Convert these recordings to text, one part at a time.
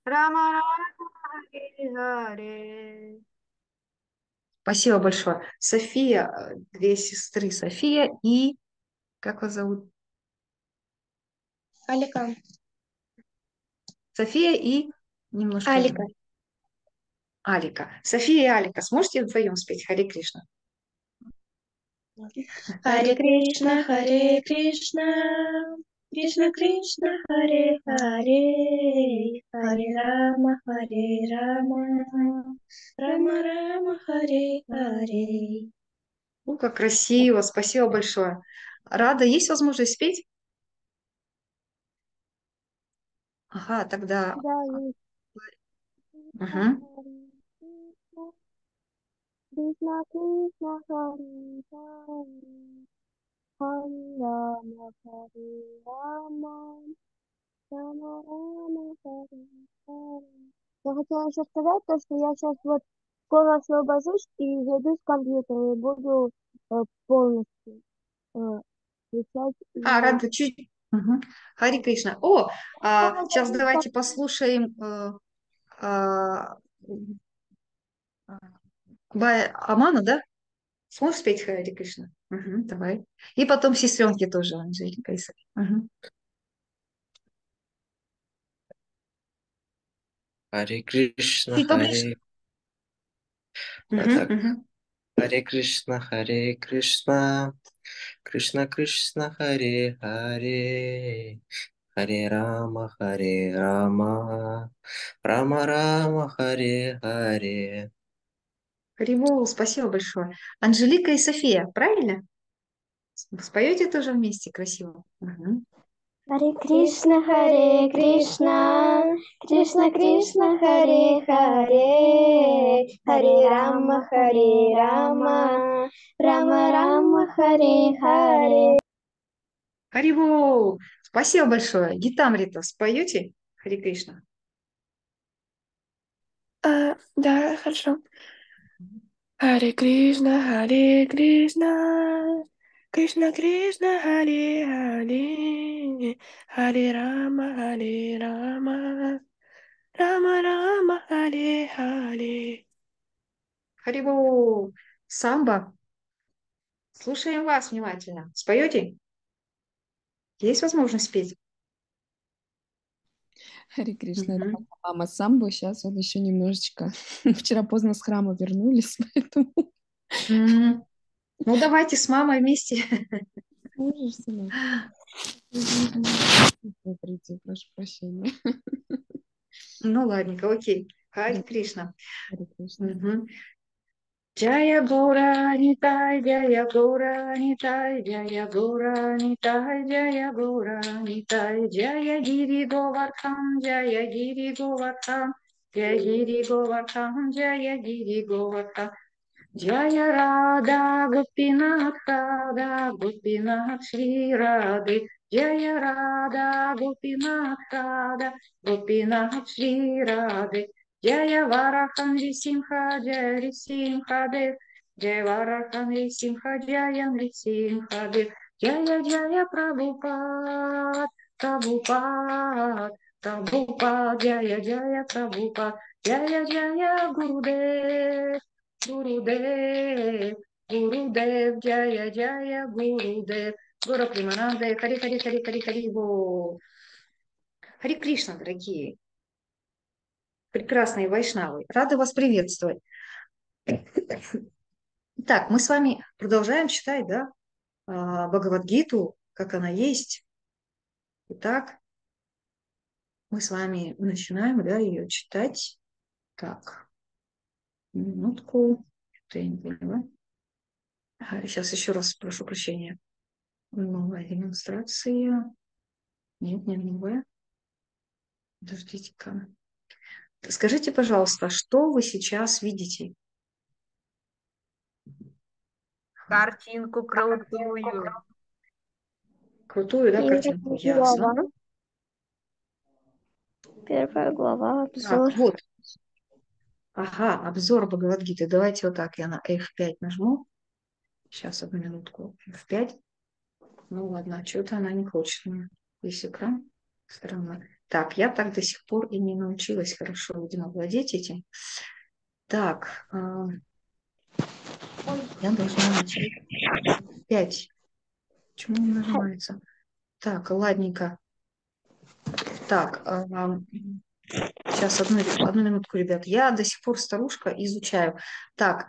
Рама Рама Харе Харе. Спасибо большое. София, две сестры София и... Как вас зовут? Алика. София и... Немножко... Алика. Алика. София и Алика, сможете вдвоем спеть Харе Кришна? Харе Кришна, Харе Кришна, Кришна Кришна, Харе Харе, Харе Рама, Харе Рама, Рама Рама, Харе Харе. Ну, как красиво, спасибо большое. Рада, есть возможность спеть? Ага, тогда... Да, есть. Мгм. Кришна Кришна Харе Харе, Харе Рама Харе Рама, Рама Рама Харе Харе. Я хотела еще сказать то, что я сейчас вот скоро освобожусь и зайду с компьютера и буду полностью э, писать и... Рада, чуть... Мгм. Харе Кришна. О, Скоро сейчас зайду с давайте компьютера. послушаем а, Аману, да? Сможешь спеть Харе Кришна? Мгм, давай. И потом сестренки тоже, Анжелика и София. Мгм. Харе Кришна, Чуть поближе. Харе... Мгм, Так, мгм. Харе Кришна, Харе Кришна, Кришна Кришна, Харе Харе, Харе Рама, Харе Рама, Рама Рама, Харе Харе. Харибол, спасибо большое. Анжелика и София, правильно? Споете тоже вместе красиво? Мгм. Харе Кришна, Харе Кришна, Кришна Кришна, Харе Харе, Харе Рама, Харе Рама, Рама Рама, Харе Харе. Харибол, спасибо большое. Гитамрита, споете Харе Кришна? Да, хорошо. Харе Кришна, Харе Кришна, Кришна Кришна, Харе Харе, Харе Рама, Харе Рама, Рама Рама, Харе Харе. Харибол, самбо, слушаем вас внимательно. Споете? Есть возможность спеть? Харе Кришна, это Мгм. моя мама самбо, сейчас он еще немножечко. Вчера поздно с храма вернулись, поэтому М, Ну, давайте с мамой вместе. можешь, сынок? Смотрите, прошу прощения. Ну, ладненько, окей. Да, Харе Кришна. Харе Кришна. Мгм. Jaya Gora Nitai, Jaya Gora Nitai, Jaya Gora Nitai, Jaya Gora Nitai, Jaya Giri Govardhan, Jaya Giri Govardhan, Jaya Giri Govardhan, Jaya Giri Govardhan, Jaya Radha Gopinath Radha Gopinath Shri Radhe, Jaya Radha Gopinath Radha Gopinath Shri Radhe, Jaya Varahan Simha Jaya Simha Dev, Jaya Varahan Simha Jaya Simha Dev, Jaya Jaya Prabhupada, Prabhupada, Prabhupada, Jaya Jaya Prabhupada, Jaya Jaya Gurudev. Gurudev, Gurudev, Jaya Jaya, Gurudev, Гуру Примананде, Хари Хари Хари Хари Хари Бо. Хари Кришна, дорогие, прекрасные вайшнавы. Рада вас приветствовать. Так, мы с вами продолжаем читать, да, Бхагавадгиту, как она есть. Итак, мы с вами начинаем, да, ее читать. Так, минутку. Что я не поняла. Сейчас еще раз прошу прощения. Новая демонстрация. Нет, не новая. Подождите-ка. Скажите, пожалуйста, что вы сейчас видите? Картинку крутую. Крутую, да, картинку? Ясно. Первая глава, Так, обзор. вот. Ага, обзор Бхагавадгиты. Давайте вот так я на F5 нажму. Сейчас, одну минутку. F5. Ну ладно, что-то она не хочет мне. Весь экран. Странно. Так, я так до сих пор и не научилась хорошо, видимо, владеть этим. Так, я должна начать 5. Почему не нажимается? Так, ладненько. Так, сейчас одну минутку, ребят. Я до сих пор старушка, изучаю. Так,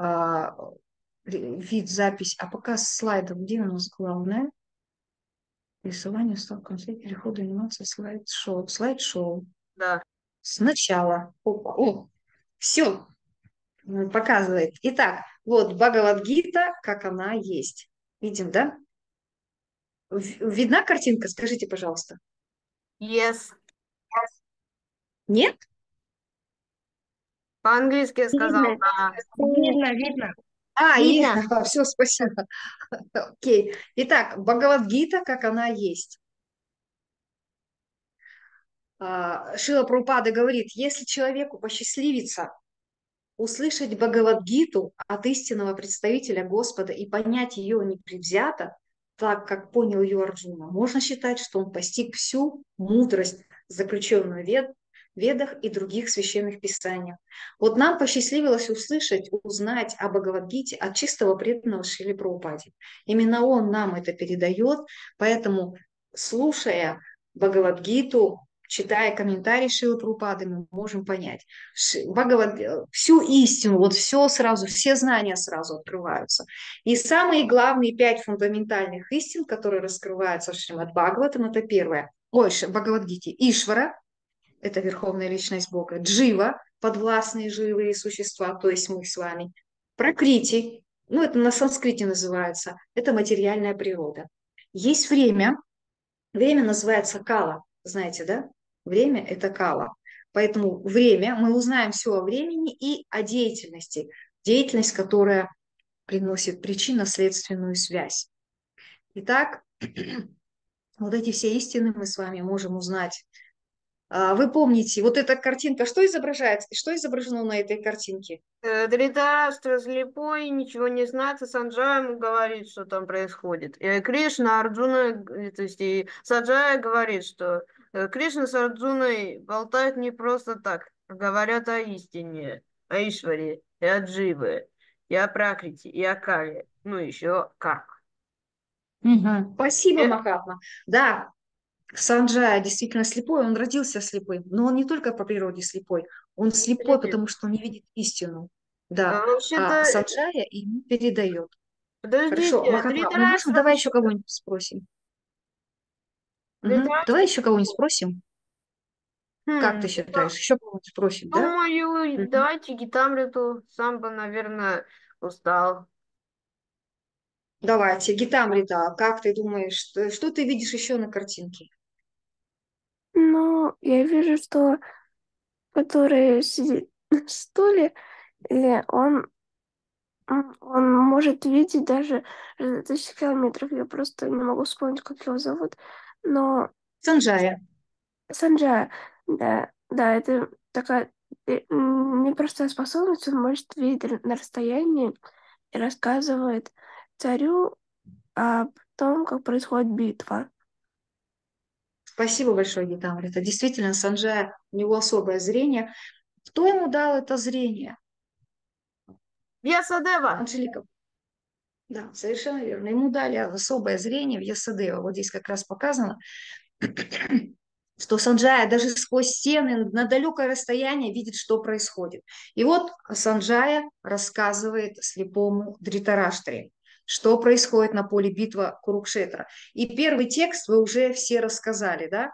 вид, запись, а показ слайдов, где у нас главное? Рисование, вставка, переходы, анимация, слайд-шоу. Слайд-шоу. Да. Сначала. О, все, показывает. Итак, вот Бхагавад-гита, как она есть. Видим, да? Видна картинка? Скажите, пожалуйста. Yes. Нет? По-английски я сказал, Видно. да. Видно. Видно. Все, спасибо. Окей. Итак, Бхагавад-гита, как она есть. Шрила Прабхупада говорит, если человеку посчастливится услышать Бхагавад-гиту от истинного представителя Господа и понять ее непредвзято, так как понял ее Арджуна, можно считать, что он постиг всю мудрость, заключенную в Ведах и других священных писаниях. Вот нам посчастливилось услышать, узнать о Бхагавад-гите от чистого преданного Шрилы Прабхупаде. Именно он нам это передает, поэтому, слушая Бхагавад-гиту, читая комментарии Шрилы Прабхупады, мы можем понять всю истину, вот все сразу, все знания сразу открываются. И самые главные 5 фундаментальных истин, которые раскрываются в Шримад Бхагаватам, это первое. Бхагавад-гите. Ишвара, это верховная личность Бога. Джива, подвластные живые существа, то есть мы с вами. Пракрити, это на санскрите называется, это материальная природа. Есть время называется кала, знаете, да? Время – это кала. Поэтому время, мы узнаем все о времени и о деятельности. Деятельность, которая приносит причинно-следственную связь. Итак, вот эти все истины мы с вами можем узнать. Вы помните, вот эта картинка, что изображается, что изображено на этой картинке? Дритараштра слепой, ничего не знает, и Санджая ему говорит, что там происходит. И Кришна, Арджуна, то есть и Санджая говорит, что Кришна с Арджуной болтают не просто так, а говорят о истине, о Ишваре, и о Дживе, и о Пракрити, и о Кале, ну еще как. Спасибо, Махатма. Да, Санджая действительно слепой, он родился слепым, но он не только по природе слепой, он слепой, потому что он не видит истину. Да, а Вообще-то, Санджая ему передает. Хорошо, подождите, Махатма, мы можем, Дритараштра... давай еще кого-нибудь спросим. Давай еще кого-нибудь спросим. Как ты считаешь? Еще кого-нибудь спросим, да? Думаю, Мгм. давайте Гитамриту. Сам бы, наверное, устал. Давайте, Гитамрита, как ты думаешь, что ты видишь еще на картинке? Ну, я вижу, что который сидит на стуле, или он может видеть даже за 1000 километров. Я просто не могу вспомнить, как его зовут. Но Санджая. Санджа, да, да, это такая непростая способность. Он может видеть на расстоянии и рассказывает царю о том, как происходит битва. Спасибо большое, Гитамрита. Действительно, Санджая, у него особое зрение. Кто ему дал это зрение? Вьясадева! Анжелика. Да, совершенно верно. Ему дали особое зрение в Ясадева. Вот здесь как раз показано, что Санджая даже сквозь стены на далекое расстояние видит, что происходит. И вот Санджая рассказывает слепому Дритараштре, что происходит на поле битвы Курукшетра. И первый текст вы уже все рассказали, да?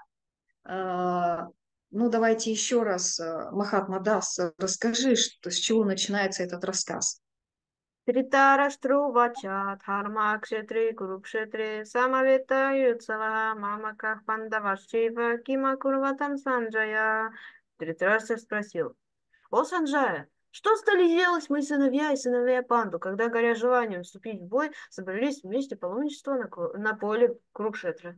Ну, давайте еще раз, Махатма Дас, расскажи, с чего начинается этот рассказ. Тритараштрувача дхармакшетре курукшетре самавета мамаках пандавашчева кима курватам Санджая. Тритараштра спросил: «О, Санджая, что стали делать мои сыновья и сыновья Панду, когда, горя желанием вступить в бой, собрались вместе паломничество на поле Курукшетра?»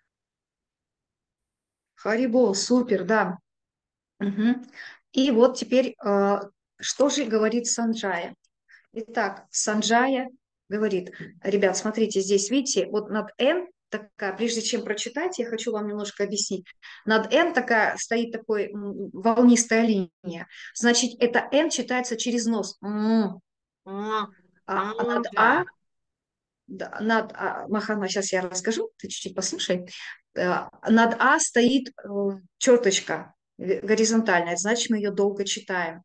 Харибол, супер, да. Мгм. И вот теперь, что же говорит Санджая? Итак, Санджая говорит, ребят, смотрите, здесь, видите, вот над Н такая, прежде чем прочитать, я хочу вам немножко объяснить. Над Н такая стоит такой волнистая линия. Значит, это Н читается через нос. А над А, да, Махана, сейчас я расскажу, ты чуть-чуть послушай. Над А стоит черточка горизонтальная, значит, мы ее долго читаем.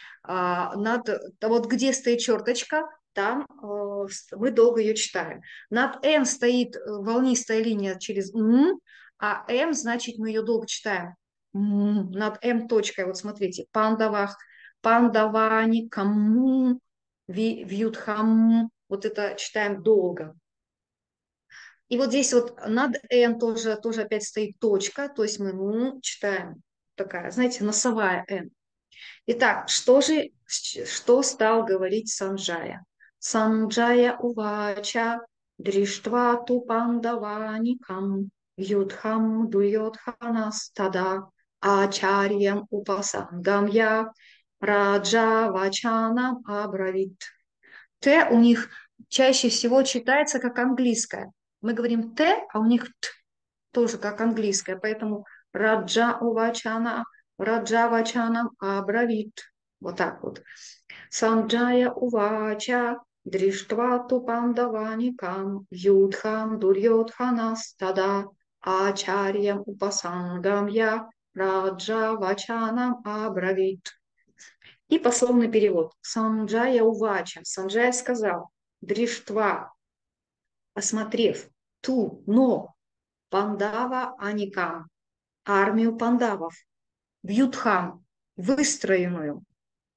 Вот где стоит черточка, там мы долго ее читаем. Над Н стоит волнистая линия через а М, значит, мы ее долго читаем. Над М точкой, вот смотрите, пандавах, пандавани, кому, вьютхам, вот это читаем долго. И вот здесь вот над Н тоже опять стоит точка, то есть мы читаем такая, знаете, носовая Н. Итак, что стал говорить Санджая? Санджая увача дриштва ту пандаваникам юдхам дуйодханастада ачарьям упасангамья раджа вачанам абравит. Т у них чаще всего читается как английское. Мы говорим Т, а у них Т тоже как английское, поэтому раджа увачана, раджа вачанам абравит. Вот так вот. Санджая увача дриштва ту пандаваникам юдхам дурьодханас тада ачарьям упасангамья раджа вачанам абравит. И пословный перевод. Санджая увача. Санджая сказал, дриштва, осмотрев но пандава аникам, армию пандавов, вьютхам, выстроенную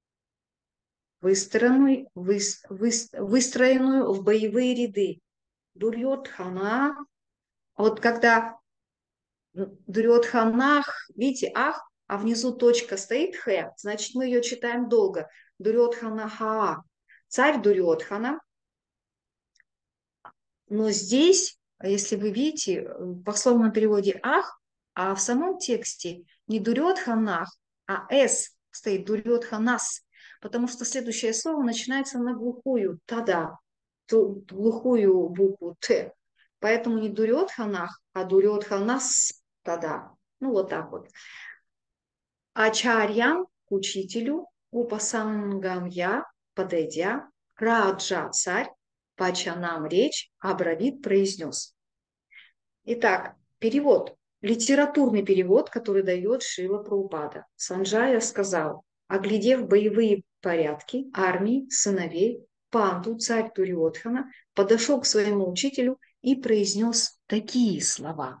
в боевые ряды. Дурьодхана, вот когда Дурьодханах, видите, ах, а внизу точка стоит х, значит, мы ее читаем долго. Дурьодханаха, царь Дурьодхана. Но здесь, если вы видите, в пословном переводе ах, а в самом тексте не Дурьодханах, а с стоит Дурьодханас, потому что следующее слово начинается на глухую тада, ту глухую букву т. Поэтому не Дурьодханах, а Дурьодханас тада. Ну, вот так вот. Ачарьям, к учителю, упасангамья, подойдя, раджа, царь, пачанам, речь, Абравит произнес. Итак, перевод, литературный перевод, который дает Шрила Прабхупада. Санджая сказал, оглядев боевые порядки армии, сыновей, Панду, царь Дурьодхана, подошел к своему учителю и произнес такие слова.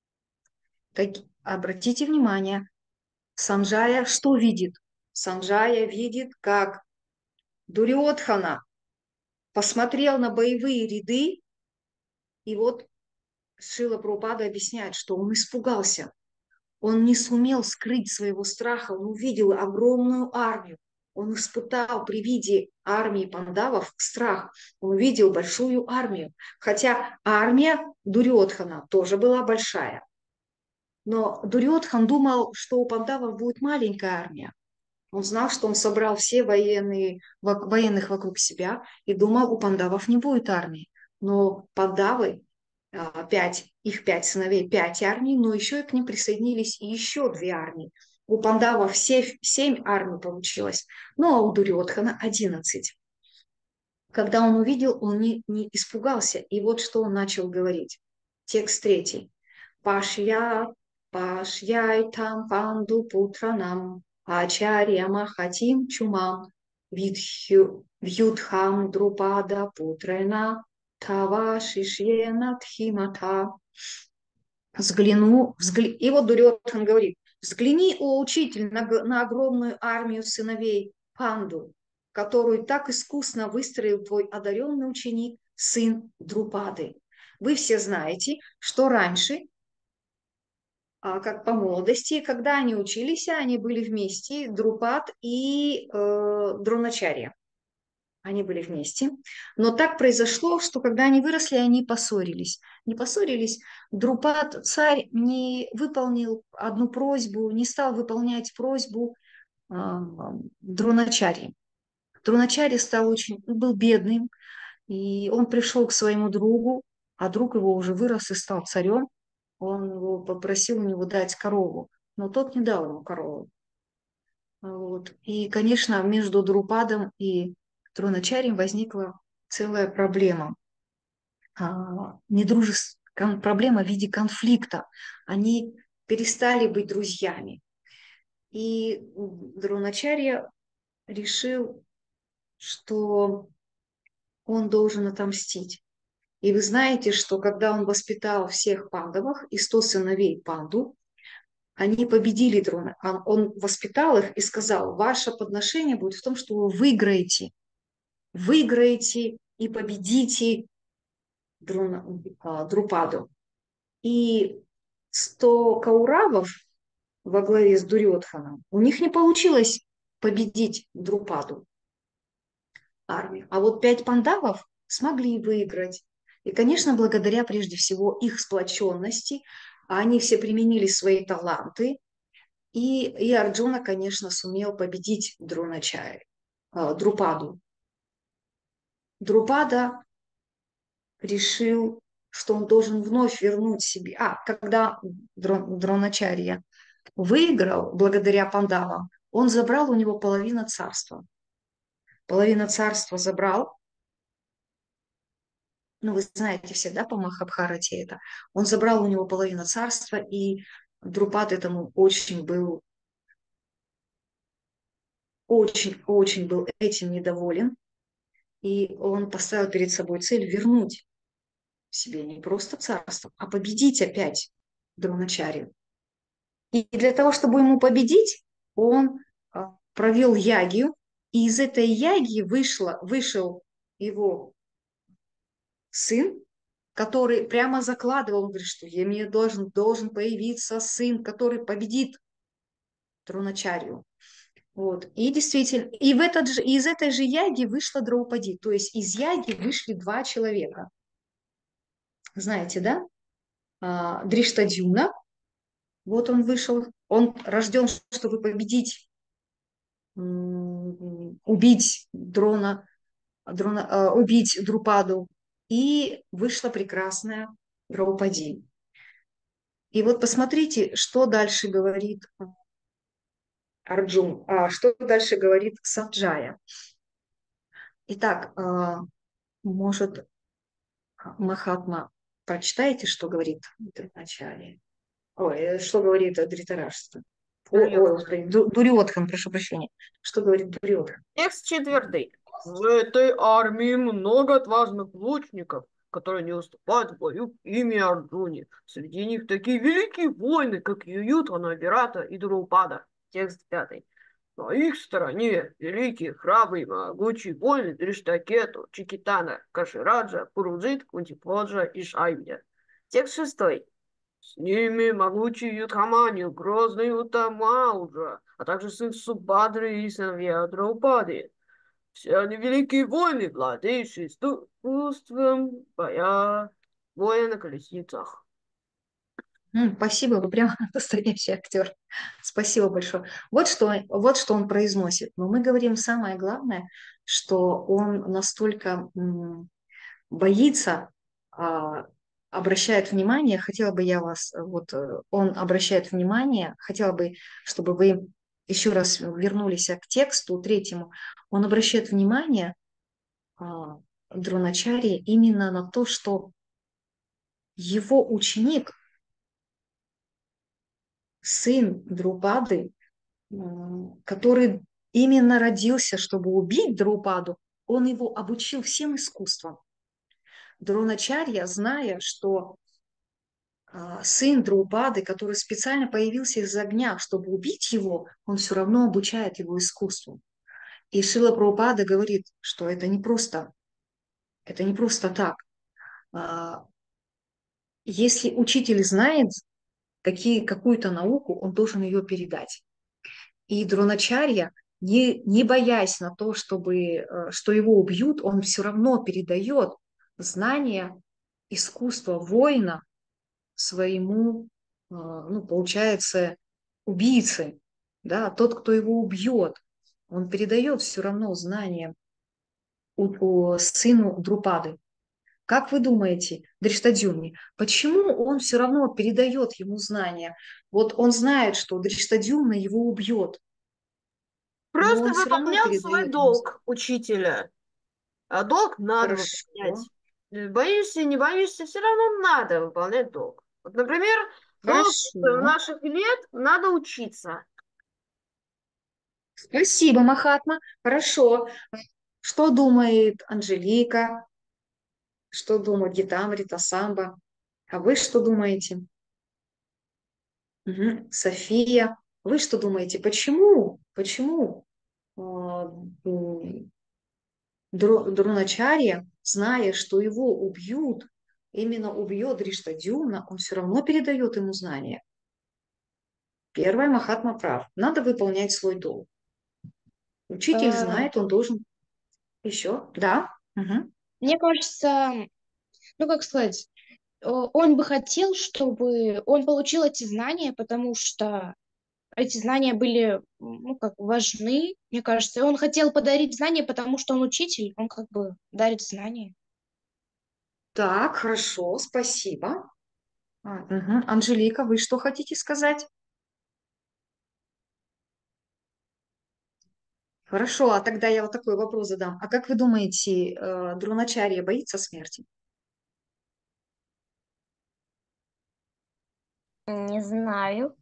Обратите внимание, Санджая что видит? Санджая видит, как Дурьодхана посмотрел на боевые ряды, и вот Шрила Прабхупада объясняет, что он испугался. Он не сумел скрыть своего страха, он увидел огромную армию. Он испытал при виде армии пандавов страх. Он увидел большую армию. Хотя армия Дурьодхана тоже была большая. Но Дурьодхан думал, что у пандавов будет маленькая армия. Он знал, что он собрал все военных вокруг себя и думал, у пандавов не будет армии. Но пандавы, их 5 сыновей, 5 армий, но еще и к ним присоединились еще 2 армии. У пандавов 7 армий получилось, ну а у Дурьодхана 11. Когда он увидел, он не испугался. И вот что он начал говорить. Текст 3. Пашьяй там панду путранам, ачарья махатим чумам, вьюдхам друпада путрена, тава шишьена тхимата. И вот Дурьодхан говорит, взгляни, о учитель, на огромную армию сыновей Панду, которую так искусно выстроил твой одаренный ученик, сын Друпады. Вы все знаете, что раньше, как по молодости, когда они учились, они были вместе, Друпад и Дроначарья. Они были вместе. Но так произошло, что когда они выросли, они поссорились. Не поссорились, Друпад, царь, не выполнил одну просьбу, не стал выполнять просьбу Дроначарьи. Дроначарья был бедным, и он пришел к своему другу а друг его уже вырос и стал царем. Он его попросил у него дать корову, но тот не дал ему корову. Вот. И, конечно, между Друпадом и Дроначарием возникла целая проблема. Проблема в виде конфликта. Они перестали быть друзьями. И Дроначарья решил, что он должен отомстить. И вы знаете, что когда он воспитал всех пандавов и 100 сыновей панду, они победили Дрона. Он воспитал их и сказал: ваше подношение будет в том, что вы выиграете и победите Друпаду. И 100 кауравов во главе с Дурьодханом, у них не получилось победить Друпаду армию. А вот 5 пандавов смогли выиграть. И, конечно, благодаря прежде всего их сплоченности, они все применили свои таланты, и Арджуна, конечно, сумел победить Друпаду. Друпада решил, что он должен вновь вернуть себе. Когда Дроначарья выиграл благодаря пандавам, он забрал у него половину царства. Половину царства забрал. Ну, вы знаете все, да, по Махабхарате это. Он забрал у него половину царства, и Друпад этому очень был этим недоволен. И он поставил перед собой цель вернуть себе не просто царство, а победить опять Дроначарью. И для того, чтобы ему победить, он провел ягию, и из этой ягии вышел его сын, который прямо закладывал, он говорит, что мне должен появиться сын, который победит Дроначарью. Вот. И действительно, из этой же яги вышла Драупади, то есть из яги вышли 2 человека. Знаете, да? Дриштадюмна, вот он вышел, он рожден, чтобы победить, убить убить Друпаду, и вышла прекрасная Драупади. И вот посмотрите, что дальше говорит Арджун, что дальше говорит Санджая. Итак, может, Махатма, прочитаете, что говорит в начале? Ой, что говорит Дритараштра? Дурьодхан, прошу прощения. Что говорит Дурьодхан? Текст 4. В этой армии много отважных лучников, которые не уступают в бою ими Арджуне. Среди них такие великие воины, как Ююдхана, Вирата и Друпада. Текст 5. На их стороне великие, храбрые, могучие воины Дриштакету, Чикитана, Кашираджа, Пуруджит, Кунтиподжа и Шайвья. Текст 6. С ними могучий Юдхамани, грозный Утамауджа, а также сын Субадры и сыновья Драупади. Все они великие воины, владеющие искусством боя, боя на колесницах. Спасибо, вы прям настоящий актер. Спасибо большое. Вот что он произносит. Но мы говорим самое главное, что он настолько боится, обращает внимание, хотела бы я вас, он обращает внимание, хотела бы, чтобы вы еще раз вернулись к тексту 3. Он обращает внимание Дроначарьи именно на то, что его ученик, сын Друпады, который именно родился, чтобы убить Друпаду, он его обучил всем искусствам. Дроначарья, зная, что сын Друпады, который специально появился из огня, чтобы убить его, он все равно обучает его искусству. И Шрила Прабхупада говорит, что это не просто так. Если учитель знает какую-то науку, он должен ее передать. И Дроначарья, не боясь на то, что его убьют, он все равно передает знания, искусство воина своему, получается, убийце, да, тот, кто его убьет, он передает все равно знания сыну Друпады. Как вы думаете, Дриштадюмне, почему он все равно передает ему знания? Вот он знает, что Дриштадюмна его убьет, но Просто он все равно выполнял свой передает ему знания. долг учителя. А долг надо Хорошо, выполнять. Боишься, не боишься, все равно надо выполнять долг. Вот, например, долг хорошо. наших лет надо учиться. Спасибо, Махатма. Хорошо. Что думает Анжелика? Что думает Гитамрита, Самба? А вы что думаете? Мгм. София, вы что думаете? Почему Дроначарья, зная, что его убьют, именно убьет Дриштадюмна, он все равно передает ему знания? Первое, Махатма прав. Надо выполнять свой долг. Учитель Э, знает, он должен еще. Да? Мгм. Мне кажется, ну как сказать, он бы хотел, чтобы он получил эти знания, потому что эти знания были, ну, как важны, мне кажется. И он хотел подарить знания, потому что он учитель, он как бы дарит знания. Так, хорошо, спасибо. Мгм. Анжелика, вы что хотите сказать? Хорошо, а тогда я вот такой вопрос задам. А как вы думаете, Дроначарья боится смерти? Не знаю.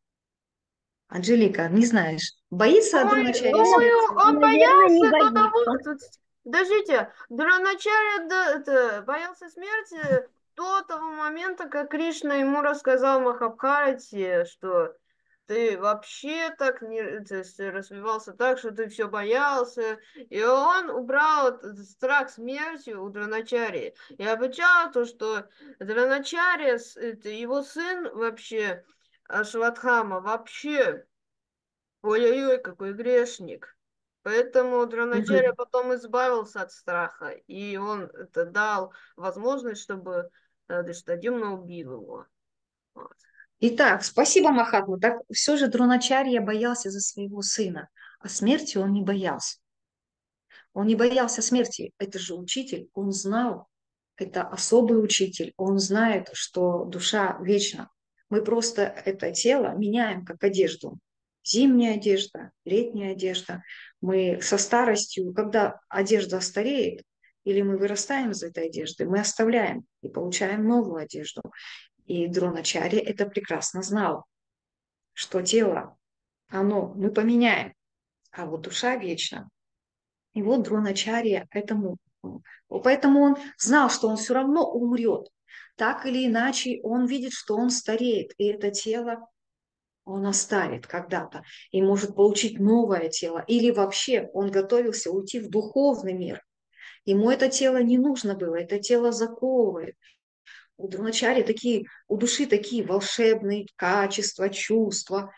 Анжелика, не знаешь, боится Дроначарья Думаю, смерти? он Наверное, не боялся до того, боится. подождите, Дроначарья боялся смерти до того момента, как Кришна ему рассказал в Махабхарате, что ты вообще так не, то есть развивался так, что ты все боялся, и он убрал этот страх смерти у Дроначарьи и обещал то, что Дроначарья, его сын вообще, Ашватхама, вообще ой-ой-ой, какой грешник. Поэтому Дроначарья Мгм. потом избавился от страха, и он это дал возможность, чтобы Дриштадюмна убил его. Вот. Итак, спасибо, Махатма. Так все же Дроначарья боялся за своего сына, а смерти он не боялся. Он не боялся смерти. Это же учитель, он знал, это особый учитель, он знает, что душа вечна. Мы просто это тело меняем как одежду. Зимняя одежда, летняя одежда. Мы со старостью, когда одежда стареет, или мы вырастаем из этой одежды, мы оставляем и получаем новую одежду. И Дроначарья это прекрасно знал, что тело, мы поменяем, а вот душа вечна. И вот Дроначарья этому, поэтому он знал, что он все равно умрет. Так или иначе, он видит, что он стареет, и это тело он оставит когда-то и может получить новое тело. Или вообще он готовился уйти в духовный мир. Ему это тело не нужно было, это тело заковывает. У Дроначарьи такие, у души такие волшебные качества, чувства.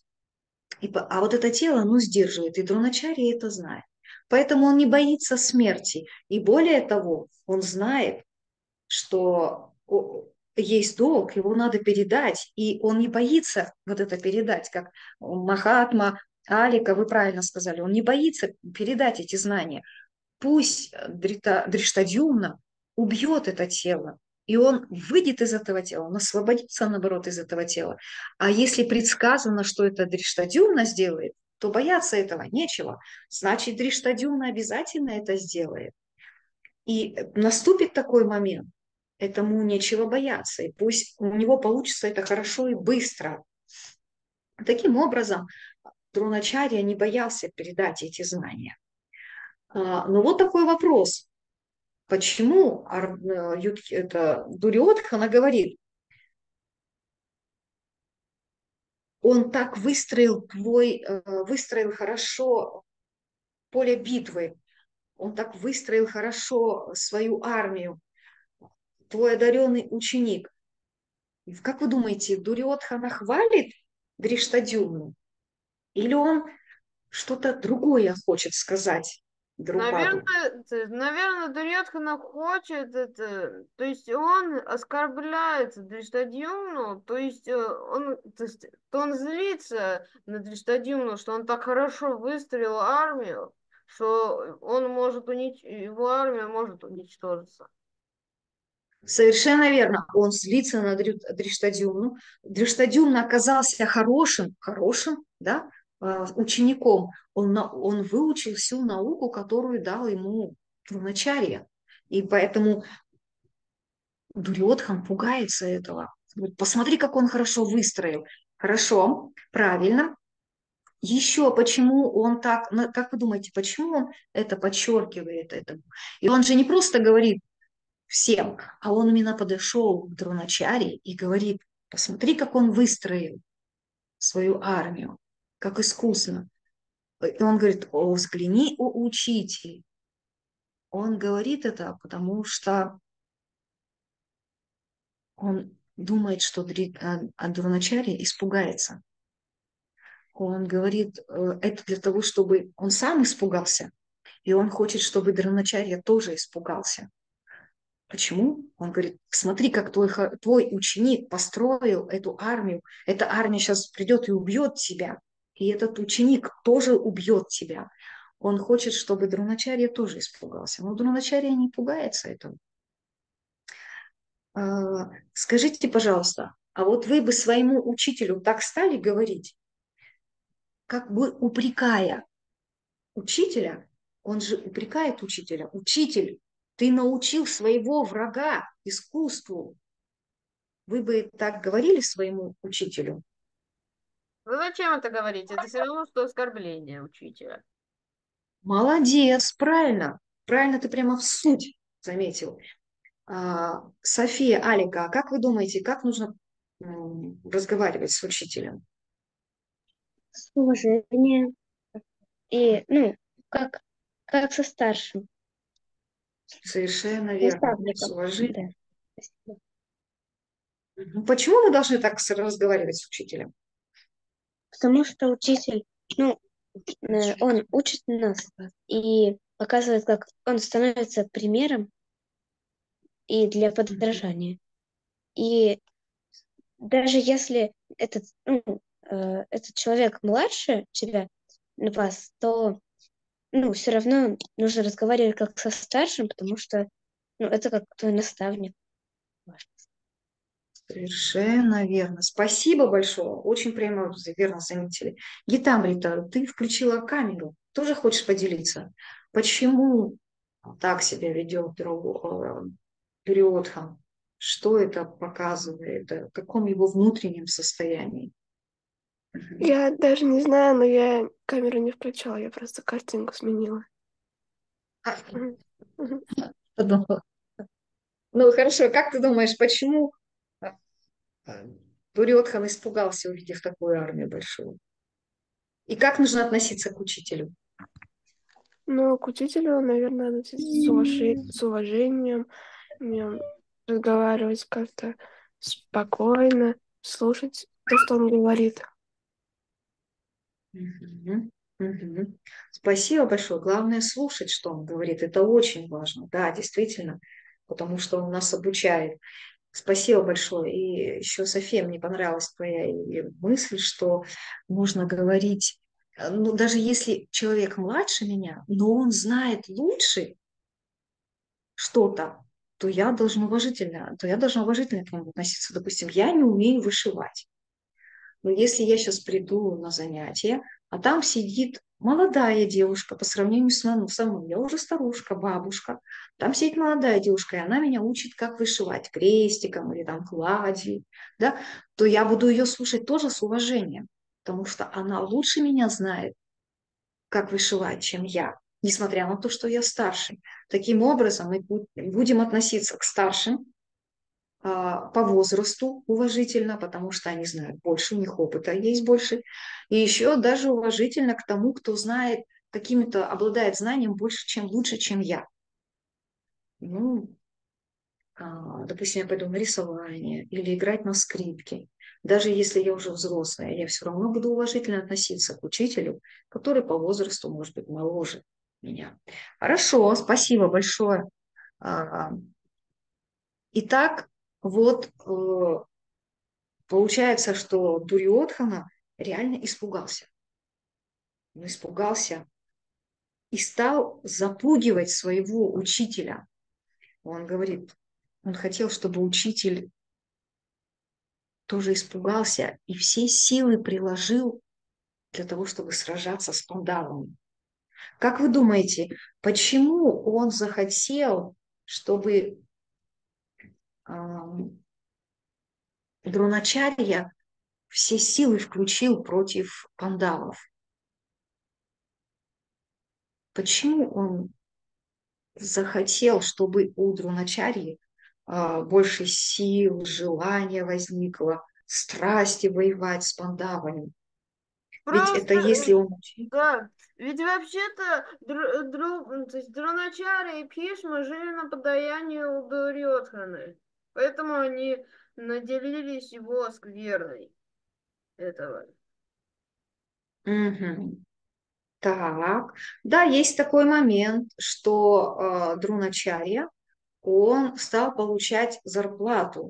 А вот это тело, сдерживает, и Дроначарья это знает. Поэтому он не боится смерти. И более того, он знает, что есть долг, его надо передать, и он не боится вот это передать, как Махатма, Алика, вы правильно сказали, он не боится передать эти знания. Пусть Дриштадюмна убьет это тело, и он выйдет из этого тела, он освободится, наоборот, из этого тела. А если предсказано, что это Дриштадюмна сделает, то бояться этого нечего. Значит, Дриштадюмна обязательно это сделает. И наступит такой момент, этому нечего бояться, и пусть у него получится это хорошо и быстро. Таким образом, Дроначарья не боялся передать эти знания. Но вот такой вопрос. Почему Дурьодхана говорит, он так выстроил хорошо поле битвы, он так выстроил хорошо свою армию, твой одаренный ученик. Как вы думаете, Дурьодхана хвалит Дриштадюмну? Или он что-то другое хочет сказать Друпаду? Наверное, Дурьодхана хочет это, то есть он оскорбляет Дриштадюмну, то есть он злится на Дриштадюмну, что он так хорошо выстроил армию, что его армия может уничтожиться. Совершенно верно. Он злится на Дриштадиумну. Дриштадиумна оказался хорошим, да, учеником. Он выучил всю науку, которую дал ему Дроначарья. И поэтому Дурьодхан пугается этого. Говорит, посмотри, как он хорошо выстроил. Хорошо, правильно. Еще почему он так, как вы думаете, почему он это подчеркивает этому? И он же не просто говорит всем, а он именно подошел к Дроначаре и говорит, посмотри, как он выстроил свою армию, как искусно. И он говорит, о, взгляни, о учитель. Он говорит это, потому что он думает, что Дроначари испугается. Он говорит, это для того, чтобы он сам испугался, и он хочет, чтобы Дроначарья тоже испугался. Почему? Он говорит, смотри, как твой ученик построил эту армию. Эта армия сейчас придет и убьет тебя. И этот ученик тоже убьет тебя. Он хочет, чтобы Дроначарья тоже испугался. Но Дроначарья не пугается этого. Скажите, пожалуйста, а вот вы бы своему учителю так стали говорить, как бы упрекая учителя? Он же упрекает учителя. Учитель, ты научил своего врага искусству. Вы бы так говорили своему учителю? Вы зачем это говорите? Это все равно, что оскорбление учителя. Молодец, правильно. Правильно ты прямо в суть заметил. София, Алика, а как вы думаете, как нужно разговаривать с учителем? С уважением и, ну, как со старшим Совершенно верно. С наставником. уважением. Да. Спасибо. Почему мы должны так разговаривать с учителем? Потому что учитель, ну, он учит нас и показывает, как он становится примером и для подражания. И даже если этот человек младше тебя, вас, то все равно нужно разговаривать как со старшим, потому что это как твой наставник. Совершенно верно. Спасибо большое. Очень прямо верно заметили. Гитамрита, ты включила камеру. Тоже хочешь поделиться? Почему так себя ведет Дурьодхан? Что это показывает? В каком его внутреннем состоянии? Я даже не знаю, но я камеру не включала, я просто картинку сменила. Мгм. Мгм. Подумала. Ну хорошо, как ты думаешь, почему Дурьодхан испугался, увидев такую армию большую? И как нужно относиться к учителю? Ну, к учителю, наверное, относиться с уважением, разговаривать как-то спокойно, слушать то, что он говорит. Мгм. Мгм. Спасибо большое. Главное слушать, что он говорит. Это очень важно. Да, действительно, потому что он нас обучает. Спасибо большое. И еще, София, мне понравилась твоя мысль, что нужно говорить, ну, даже если человек младше меня, но он знает лучше что-то, то я должна уважительно к нему относиться. Допустим, я не умею вышивать. Но если я сейчас приду на занятие, а там сидит молодая девушка по сравнению со мной, я уже старушка, бабушка, там сидит молодая девушка, и она меня учит, как вышивать крестиком или там кладью, да, то я буду ее слушать тоже с уважением, потому что она лучше меня знает, как вышивать, чем я, несмотря на то, что я старше. Таким образом, мы будем относиться к старшим по возрасту уважительно, потому что они знают больше, у них опыта есть больше. И еще даже уважительно к тому, кто знает, какими-то обладает знанием больше, чем лучше, чем я. Ну, допустим, я пойду на рисование или играть на скрипке. Даже если я уже взрослая, я все равно буду уважительно относиться к учителю, который по возрасту может быть моложе меня. Хорошо, спасибо большое. Итак, вот получается, что Дурьодхана реально испугался. Он испугался и стал запугивать своего учителя. Он говорит, Он хотел, чтобы учитель тоже испугался и все силы приложил для того, чтобы сражаться с пандавами. Как вы думаете, почему он захотел, чтобы Дроначарья все силы включил против пандавов? Почему он захотел, чтобы у Дроначарьи больше сил, желания возникло, страсти воевать с пандавами? Ведь это Просто, если он учитель. да, ведь вообще-то то есть Дроначаря и Бхишма жили на подаянии у Дурьодханы, поэтому они наделились его скверной этого. Мгм. Так, да, есть такой момент, что Друначарья, он стал получать зарплату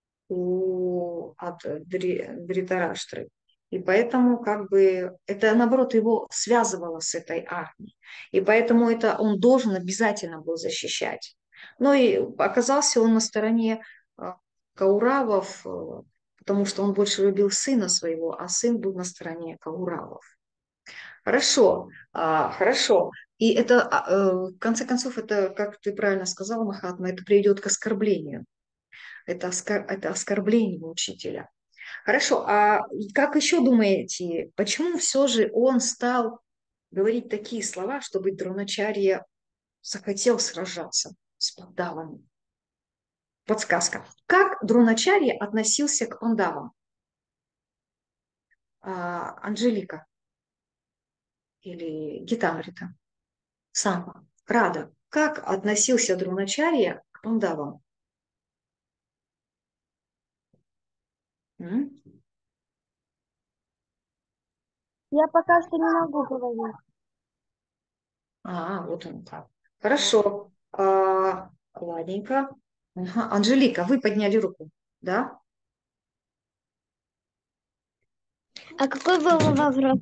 от Дритараштры. И поэтому как бы это, наоборот, его связывало с этой армией. И поэтому это он должен обязательно был защищать. Но и оказался он на стороне а, Кауравов, потому что он больше любил сына своего, а сын был на стороне Кауравов. Хорошо, хорошо. И это, в конце концов, это, как ты правильно сказала, Махатма, это приведет к оскорблению. Это оскорбление учителя. Хорошо, а как еще думаете, почему все же он стал говорить такие слова, чтобы Дроначарья захотел сражаться с пандавами? Подсказка. Как Дроначарья относился к пандавам? Анжелика или Гитамрита? Самба. Рада. Как относился Дроначарья к пандавам? М? Я пока что не могу говорить. Вот он как. Хорошо. Ладненько. Ага. Анжелика, вы подняли руку, да? А какой был вопрос?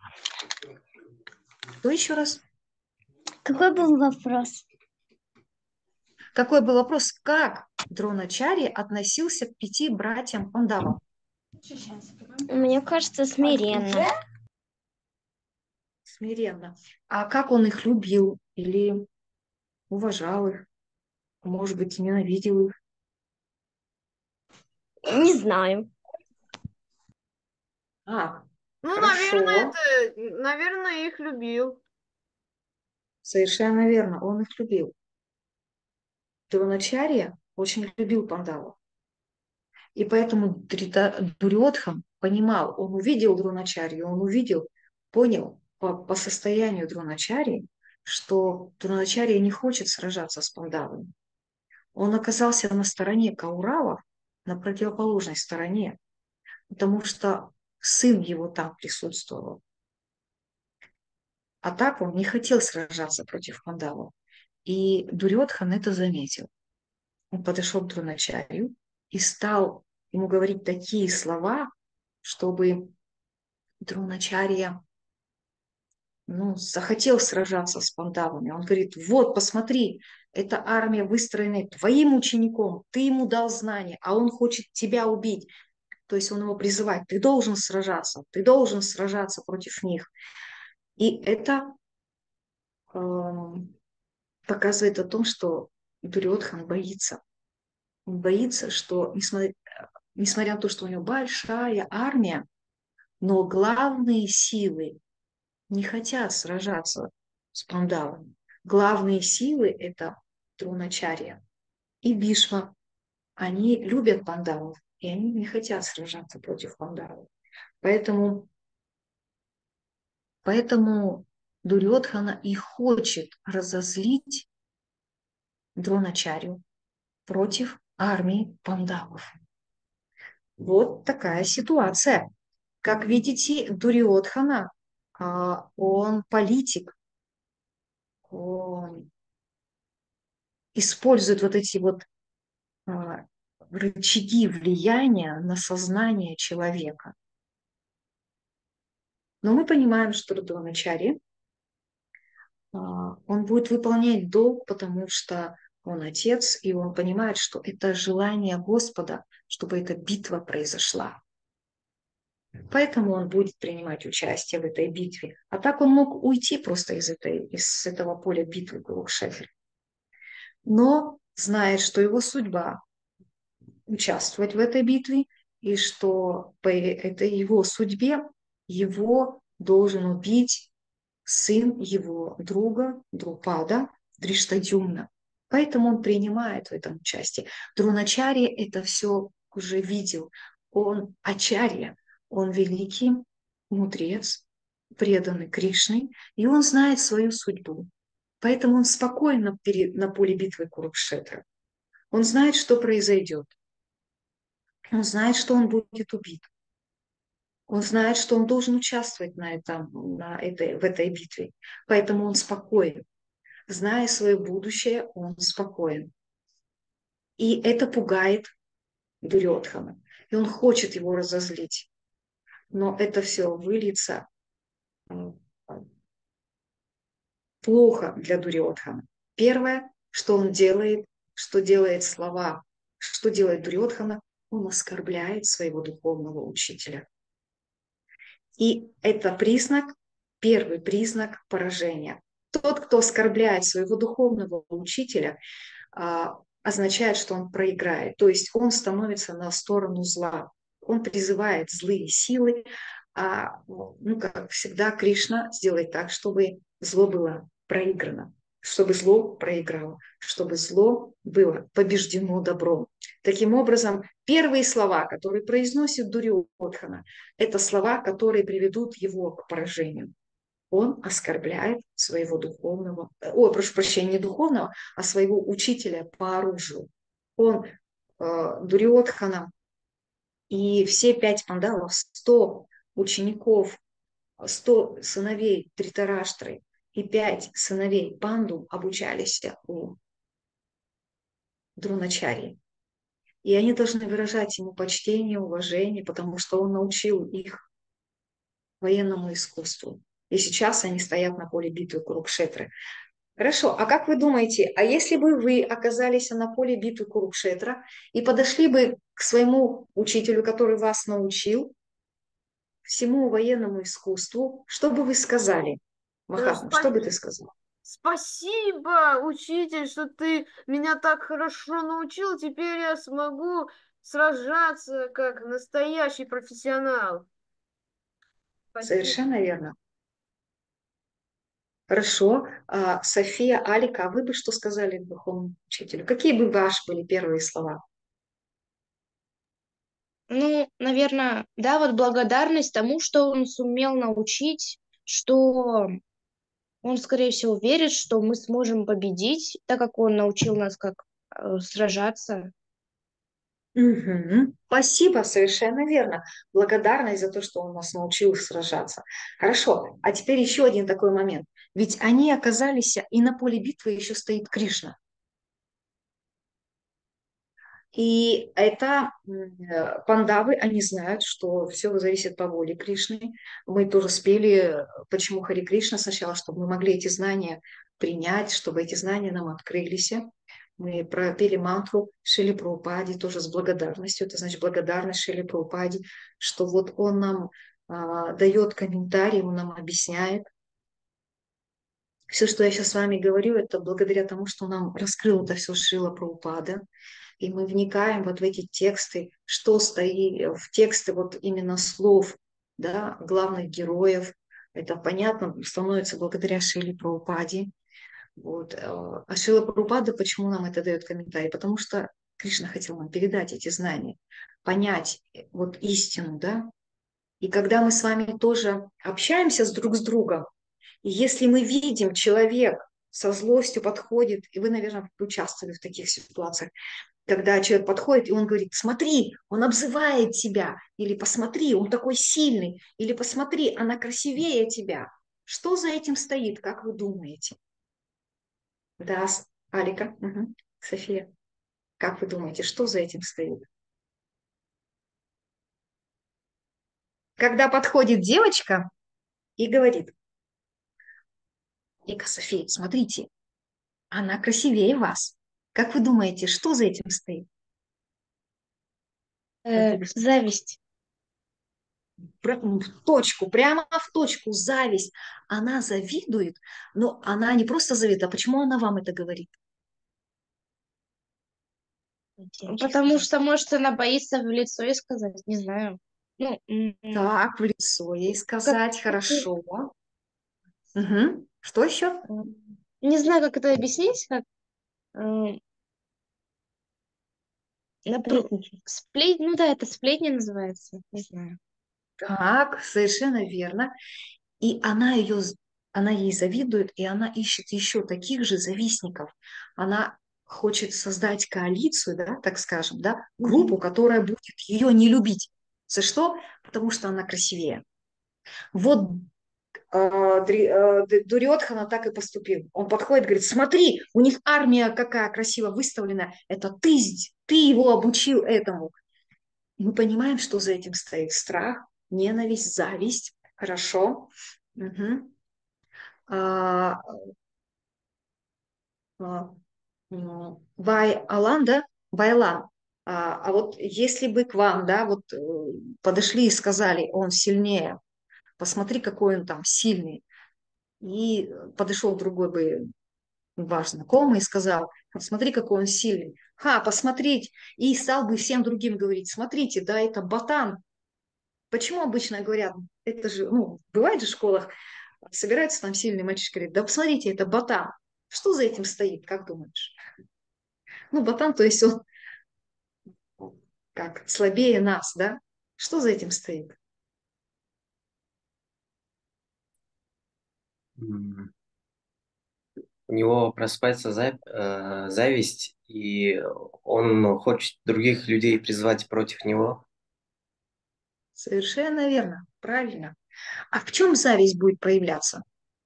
Кто еще раз? Какой был вопрос? Какой был вопрос? Как Дроначарья относился к 5 братьям Пандавам? Мне кажется, смиренно. Смиренно. А как он их любил или уважал их? Может быть, ненавидел их? Не знаю. Ну, Хорошо. наверное, их любил. Совершенно верно. Он их любил. Дроначарья очень любил Пандавов. И поэтому Дурьодхан понимал, он увидел Дроначарью, он увидел, понял по состоянию Дроначарии, что Дроначария не хочет сражаться с пандавами. Он оказался на стороне Кауравов, на противоположной стороне, потому что сын его там присутствовал. А так он не хотел сражаться против пандавов. И Дурьодхан это заметил. Он подошел к Дроначарию и стал ему говорить такие слова, чтобы Дроначарья захотел сражаться с пандавами. Он говорит, вот, посмотри, эта армия выстроена твоим учеником, ты ему дал знания, а он хочет тебя убить. То есть он его призывает, ты должен сражаться против них. И это показывает о том, что Дурьодхан боится. Он боится, что, несмотря на то, что у него большая армия, но главные силы не хотят сражаться с пандавами. Главные силы – это Дроначарья и Бишма. Они любят пандавов, и они не хотят сражаться против пандавов. Поэтому Дурьодхана и хочет разозлить Дроначарью против армии пандавов. Вот такая ситуация. Как видите, Дурьодхана, он политик, он использует вот эти вот рычаги влияния на сознание человека. Но мы понимаем, что Дроначарья, он будет выполнять долг, потому что он отец, и он понимает, что это желание Господа, чтобы эта битва произошла. Поэтому он будет принимать участие в этой битве. А так он мог уйти просто из этого поля битвы Курукшетр. Но знает, что его судьба участвовать в этой битве, и что по этой его судьбе его должен убить сын его друга Друпада Дриштадюмна. Поэтому он принимает в этом участие. Друначарья это все уже видел. Он ачарья, он великий мудрец, преданный Кришне, и он знает свою судьбу. Поэтому он спокойно на поле битвы Курукшетра. Он знает, что произойдет. Он знает, что он будет убит. Он знает, что он должен участвовать в этой битве. Поэтому он спокоен. Зная свое будущее, он спокоен. И это пугает Дурьодхана. И он хочет его разозлить. Но это все выльется плохо для Дурьодхана. Первое, что он делает, что делает Дурьодхана, он оскорбляет своего духовного учителя. И это первый признак поражения. Тот, кто оскорбляет своего духовного учителя, означает, что он проиграет. То есть он становится на сторону зла. Он призывает злые силы. Как всегда, Кришна сделает так, чтобы зло было проиграно, чтобы зло проиграло, чтобы зло было побеждено добром. Таким образом, первые слова, которые произносит Дурьодхана, это слова, которые приведут его к поражению. Он оскорбляет своего не духовного, а своего учителя по оружию. Дурьодхана и все 5 пандавов, 100 учеников, 100 сыновей Дритараштры и 5 сыновей Панду обучались у Друначарьи. И они должны выражать ему почтение, уважение, потому что он научил их военному искусству. И сейчас они стоят на поле битвы Курукшетры. Хорошо, а как вы думаете, а если бы вы оказались на поле битвы Курукшетра и подошли бы к своему учителю, который вас научил всему военному искусству, что бы вы сказали? Махатма, что бы ты сказал? Спасибо, учитель, что ты меня так хорошо научил. Теперь я смогу сражаться как настоящий профессионал. Спасибо. Совершенно верно. Хорошо. София, Алика, а вы бы что сказали духовному учителю? Какие бы ваши были первые слова? Ну, наверное, да, вот благодарность тому, что он сумел научить, что он, скорее всего, верит, что мы сможем победить, так как он научил нас, как сражаться. Угу. Спасибо, совершенно верно. Благодарность за то, что он нас научил сражаться. Хорошо, а теперь еще один такой момент. Ведь они оказались, и на поле битвы еще стоит Кришна. И это пандавы, они знают, что все зависит по воле Кришны. Мы тоже спели, почему Хари Кришна сначала, чтобы мы могли эти знания принять, чтобы эти знания нам открылись. Мы пропели мантру Шриле Прабхупаде тоже с благодарностью. Это значит благодарность Шриле Прабхупаде, что вот он нам дает комментарий, он нам объясняет. Все, что я сейчас с вами говорю, это благодаря тому, что нам раскрыл это все Шрила Прабхупада. И мы вникаем вот в эти тексты, что стоит в тексты вот именно слов, да, главных героев. Это понятно становится благодаря Шриле Прабхупаде. Вот. А Шрила Прабхупада, почему нам это дает комментарий? Потому что Кришна хотел нам передать эти знания, понять вот истину, да. И когда мы с вами тоже общаемся друг с другом, и если мы видим, человек со злостью подходит, и вы, наверное, участвовали в таких ситуациях, когда человек подходит, и он говорит, смотри, он обзывает тебя, или посмотри, он такой сильный, или посмотри, она красивее тебя. Что за этим стоит, как вы думаете? Да, Алика, София, как вы думаете, что за этим стоит? Когда подходит девочка и говорит, София, смотрите, она красивее вас. Как вы думаете, что за этим стоит? Зависть. В точку, прямо в точку, зависть. Она завидует, но она не просто завидует, а почему она вам это говорит? Потому что, может, она боится в лицо и сказать, не знаю. Ну, Так, в лицо ей как, сказать, хорошо. Мгм. Что еще? не знаю, как это объяснить, как э, ну да, это сплетни называется, не знаю. Так, совершенно верно. И она ей завидует, и она ищет еще таких же завистников. Она хочет создать коалицию, да, так скажем, да, группу, которая будет ее не любить. За что? Потому что она красивее. Вот Дурьодхана так и поступил. Он подходит, говорит, смотри, у них армия какая красиво выставлена. Это ты его обучил этому. И мы понимаем, что за этим стоит страх, ненависть, зависть. Хорошо. Мгм. А, Байлан, да? Байлан. А вот если бы к вам, да, вот подошли и сказали, он сильнее, посмотри, какой он там сильный, и подошел другой бы ваш знакомый и сказал, смотри, какой он сильный, посмотреть, и стал бы всем другим говорить, смотрите, да, это ботан. Почему обычно говорят, это же, ну, бывает же в школах, собираются там сильные мальчишки, говорят, да посмотрите, это ботан. Что за этим стоит, как думаешь? Ну, ботан, то есть он как слабее нас, да? Что за этим стоит? М, У него просыпается зависть, и он хочет других людей призвать против него. Совершенно верно, правильно. А в чем зависть будет проявляться?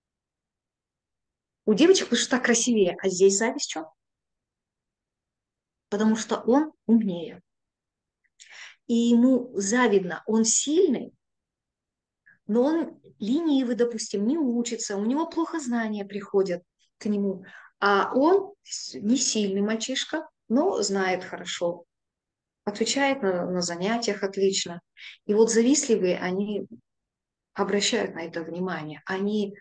У девочек, потому что так красивее, а здесь зависть в чем? Потому что он умнее. И ему завидно, он сильный, но он ленивый, допустим, не учится, у него плохо знания приходят к нему, а он не сильный мальчишка, но знает хорошо, отвечает на занятиях отлично. И вот завистливые, они обращают на это внимание, они,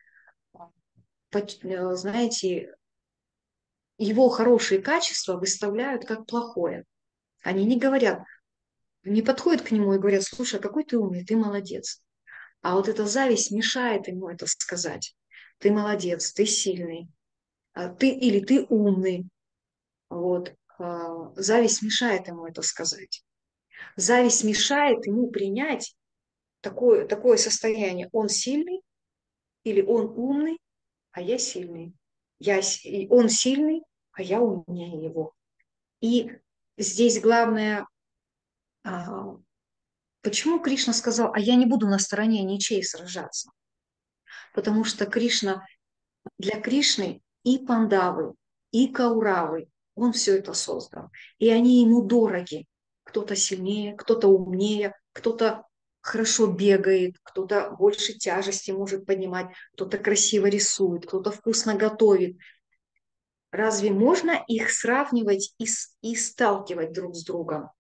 знаете, его хорошие качества выставляют как плохое. Они не говорят, не подходят к нему и говорят, слушай, какой ты умный, ты молодец. А вот эта зависть мешает ему это сказать. Ты молодец, ты сильный, ты или ты умный. Вот. Зависть мешает ему это сказать. Зависть мешает ему принять такое состояние. Он сильный или он умный, а я сильный. И он сильный, а я умнее его. И здесь главное, а, почему Кришна сказал, а я не буду на стороне ничей сражаться? Потому что для Кришны и Пандавы, и Кауравы, он все это создал. И они ему дороги. Кто-то сильнее, кто-то умнее, кто-то хорошо бегает, кто-то больше тяжести может поднимать, кто-то красиво рисует, кто-то вкусно готовит. Разве можно их сравнивать и сталкивать друг с другом?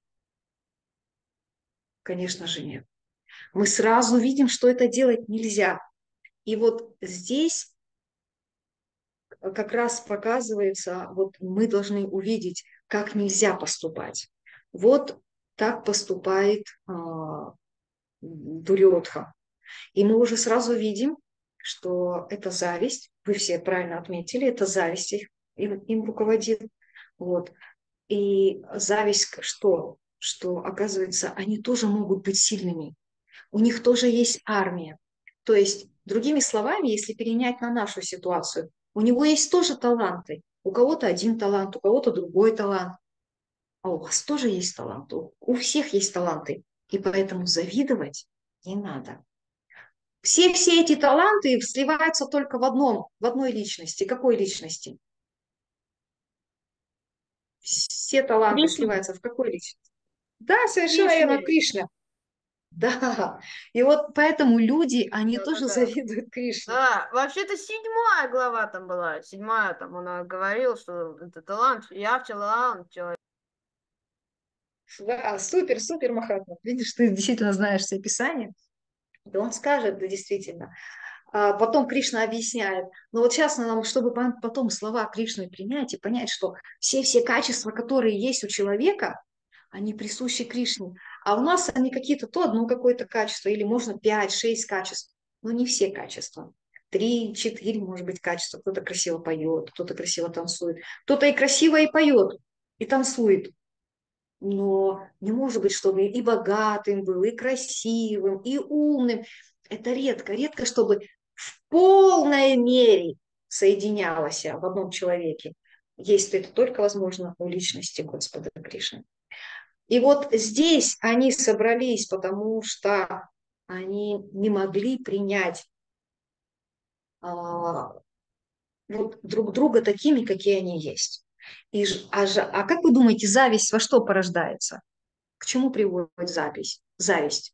Конечно же нет. Мы сразу видим, что это делать нельзя. И вот здесь как раз показывается, вот мы должны увидеть, как нельзя поступать. Вот так поступает Дурьодхан. И мы уже сразу видим, что это зависть, вы все правильно отметили, это зависть им руководит. Вот. И зависть что? Что, оказывается, они тоже могут быть сильными. У них тоже есть армия. То есть, другими словами, если перенять на нашу ситуацию, у него есть тоже таланты. У кого-то один талант, у кого-то другой талант. А у вас тоже есть талант. У всех есть таланты. И поэтому завидовать не надо. Все эти таланты сливаются только в одной личности. Какой личности? Все таланты Кришна. сливаются в какой личности? Да, совершенно верно, Кришна. Кришна. Да, и вот поэтому люди, они тоже Да-да-да. завидуют Кришне. Да, вообще-то 7-я глава там была. 7-я, там она говорила, что это талант, я в талант человек. Да, супер, супер, Махатма. Видишь, ты действительно знаешь все писания. Да он скажет, да, действительно. А потом Кришна объясняет. Но вот сейчас нам, чтобы потом слова Кришны принять и понять, что все качества, которые есть у человека, они присущи Кришне. А у нас они какие-то, то одно какое-то качество, или можно 5-6 качеств, но не все качества. 3-4, может быть, качества. Кто-то красиво поет, кто-то красиво танцует, кто-то и красиво и поет, и танцует. Но не может быть, чтобы и богатым был, и красивым, и умным. Это редко, редко, чтобы в полной мере соединялось в одном человеке. Есть это только возможно у личности Господа Кришны. И вот здесь они собрались, потому что они не могли принять вот друг друга такими, какие они есть. А как вы думаете, зависть во что порождается? К чему приводит зависть? Зависть.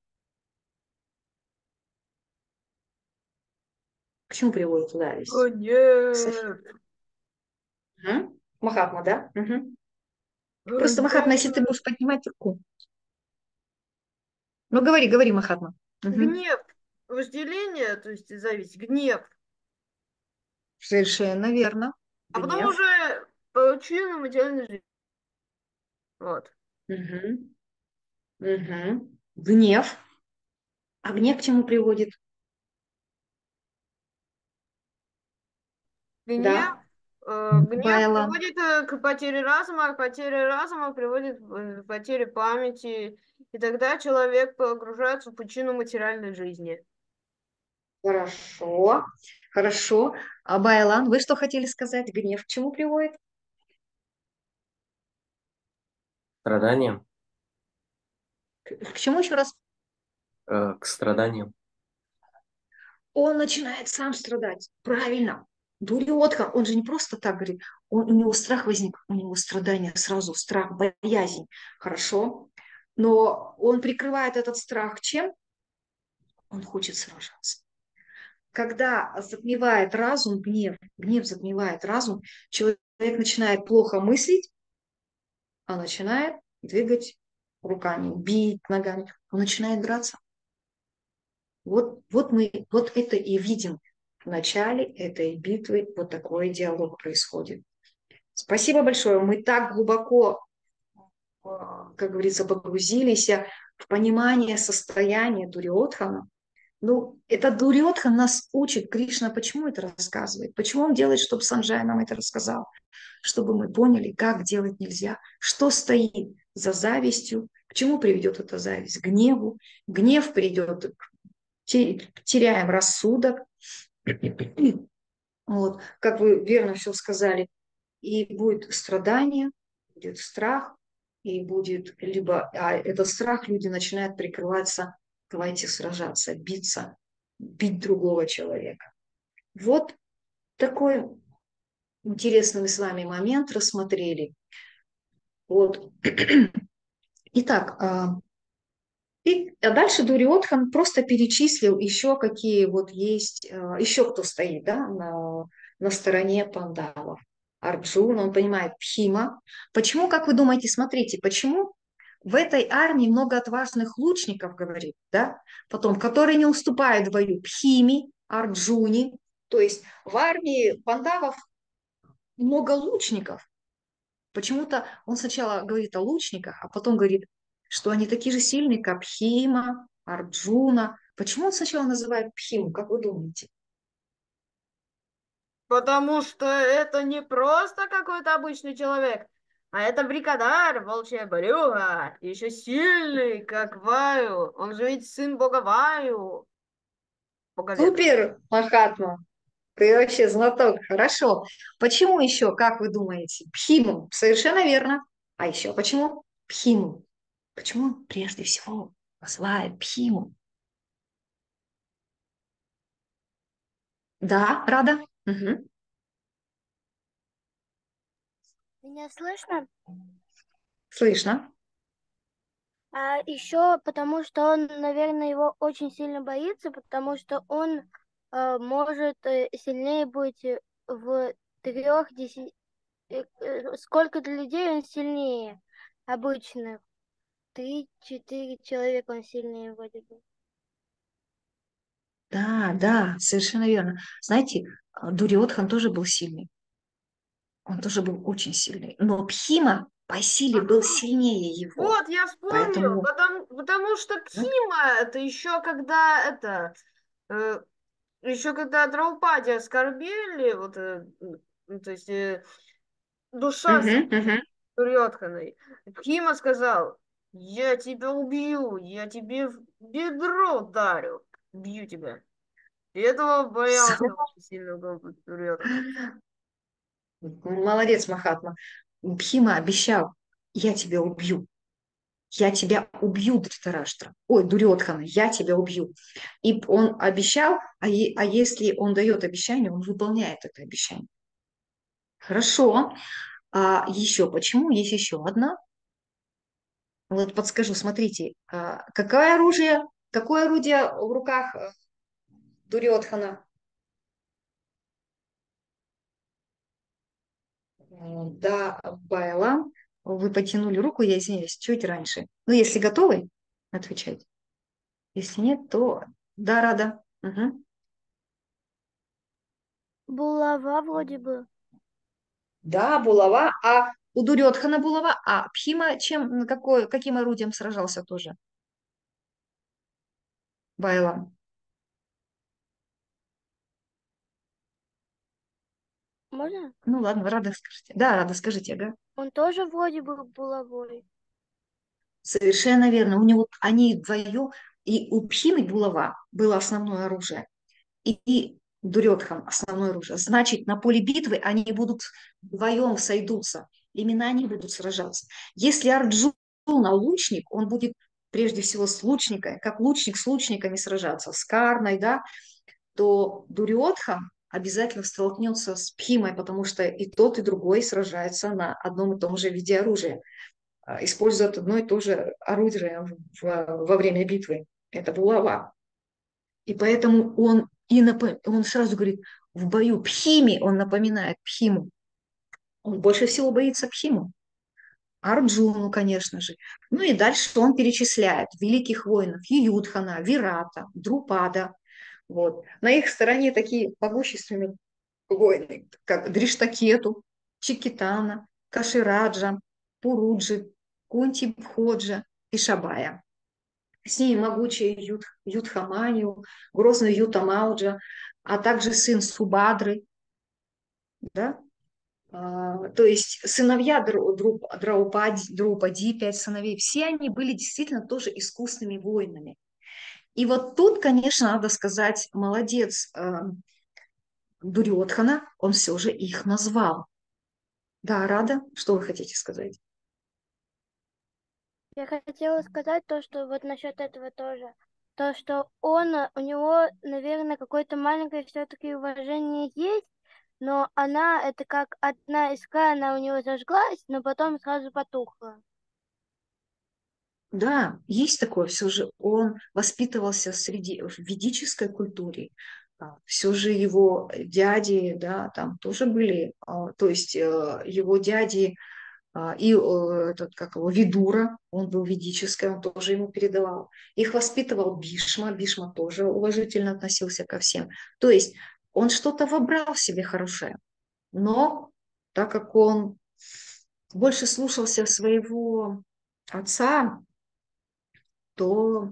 К чему приводит О, зависть? нет, Мгм. Махатма, да? Мгм. о, Просто, Махатма, если ты нет. будешь поднимать руку. Ну, говори, говори, Махатма. Мгм. Гнев, вожделение, то есть зависть, гнев. Совершенно верно. А потом Гнев. уже получили материальную жизнь. Вот. Мгм. Мгм. Гнев. А гнев к чему приводит? Гнев, Да, гнев Байла. приводит к потере разума, а потеря разума приводит к потере памяти, и тогда человек погружается в пучину материальной жизни. Хорошо. Хорошо. А Байлан, вы что хотели сказать? Гнев к чему приводит? Страданиям, К чему еще раз? к страданиям. Он начинает сам страдать. Правильно. Дурьотха, он же не просто так говорит, у него страх возник, у него страдание сразу, страх, боязнь. Хорошо. Но он прикрывает этот страх чем? Он хочет сражаться. Когда затмевает разум, гнев затмевает разум, человек начинает плохо мыслить, а начинает двигать руками, бить ногами, он начинает драться. Вот мы вот это и видим. В начале этой битвы вот такой диалог происходит. Спасибо большое. Мы так глубоко, как говорится, погрузились в понимание состояния Дурьодхана. Ну, это Дурьодхан нас учит. Кришна почему это рассказывает? Почему он делает, чтобы Санджай нам это рассказал? Чтобы мы поняли, как делать нельзя, что стоит за завистью, к чему приведет эта зависть? К гневу. Гнев приведет к теряем рассудок. Вот, как вы верно все сказали, и будет страдание, будет страх, и будет либо, а этот страх люди начинают прикрываться, давайте сражаться, биться, бить другого человека. Вот такой интересный мы с вами момент рассмотрели. Вот. Итак, а дальше Дуриодхан просто перечислил еще какие вот есть, еще кто стоит, да, на стороне пандавов. Арджуна, он понимает, Пхима. Почему, как вы думаете, смотрите, почему в этой армии много отважных лучников, говорит, да, потом, которые не уступают в бою Пхиме, Арджуне, то есть в армии пандавов много лучников. Почему-то он сначала говорит о лучниках, а потом говорит, что они такие же сильные, как Пхима, Арджуна. Почему он сначала называет Пхиму, как вы думаете? Потому что это не просто какой-то обычный человек, а это Брикадар, волчья брюха, еще сильный, как Ваю. Он же ведь сын бога Ваю, бога ветра. Супер, Махатма, ты вообще знаток, хорошо. Почему еще, как вы думаете, Пхиму? Совершенно верно. А еще почему Пхиму? Почему он прежде всего называет Пхиму? Да, Рада? Мгм. Меня слышно? Слышно. А еще потому, что он, наверное, его очень сильно боится, потому что он может сильнее быть в трех сколько для людей он сильнее обычных? 3-4 человека он сильнее вроде бы. Да, да, совершенно верно. Знаете, Дурьодхан тоже был сильный. Он тоже был очень сильный. Но Пхима по силе был сильнее его. Вот, я вспомнил, Поэтому, потому что ну, Пхима, это еще когда еще когда Драупади оскорбили, вот, то есть душа мгм, мгм. Дурьодханой, Пхима сказал, я тебя убью, я тебе в бедро ударю, бью тебя. И этого боялся очень сильно Дурьодхан. Молодец, Махатма. Бхима обещал, я тебя убью. Я тебя убью, Дриттараштра. Ой, Дурьодхана, я тебя убью. И он обещал, а если он дает обещание, он выполняет это обещание. Хорошо. А еще почему? Есть еще одна. Вот подскажу, смотрите, какое орудие в руках Дурьодхана? Да, Байлам, вы потянули руку, я извиняюсь, чуть раньше. Ну, если готовы отвечать. Если нет, то да, рада. Мгм. Булава вроде бы. Да, булава. А у Дурьодхана булава. А Пхима каким орудием сражался тоже? Байлам. Можно? Ну ладно, рада скажите. Да, рада скажите, ага. Он тоже вроде бы булавой. Совершенно верно. У него они вдвоем, и у Пхимы булава было основное оружие, и Дурьодхан основное оружие. Значит, на поле битвы они будут вдвоем сойдутся. Именно они будут сражаться. Если Арджуна лучник, он будет прежде всего с лучниками, как лучник с лучниками сражаться, с Карной, да, то Дурьодхан обязательно столкнется с Пхимой, потому что и тот, и другой сражается на одном и том же виде оружия, используют одно и то же орудие во время битвы. Это булава. И поэтому он сразу говорит, в бою Пхими, он напоминает Пхиму. Он больше всего боится Пхиму. Арджуну, конечно же. Ну и дальше он перечисляет великих воинов Ююдхана, Вирата, Друпада. Вот. На их стороне такие могущественные воины, как Дриштакету, Чикитана, Кашираджа, Пуруджи, Кунтибходжа и Шабая. С ней могучая Юдхаманию, грозный Ютамауджа, а также сын Субадры, да? То есть сыновья Драупади, 5 сыновей, все они были действительно тоже искусными воинами. И вот тут, конечно, надо сказать, молодец Дурьодхана, он все же их назвал. Да, Рада, что вы хотите сказать? Я хотела сказать то, что вот насчет этого тоже. То, что у него, наверное, какое-то маленькое все-таки уважение есть, но это как одна искра, она у него зажглась, но потом сразу потухла. Да, есть такое, все же он воспитывался в ведической культуре, все же его дяди, да, там тоже были, то есть его дяди и этот, как его, Видура, он был ведический, он тоже ему передавал. Их воспитывал Бишма, Бишма тоже уважительно относился ко всем. То есть он что-то вобрал в себе хорошее, но так как он больше слушался своего отца, то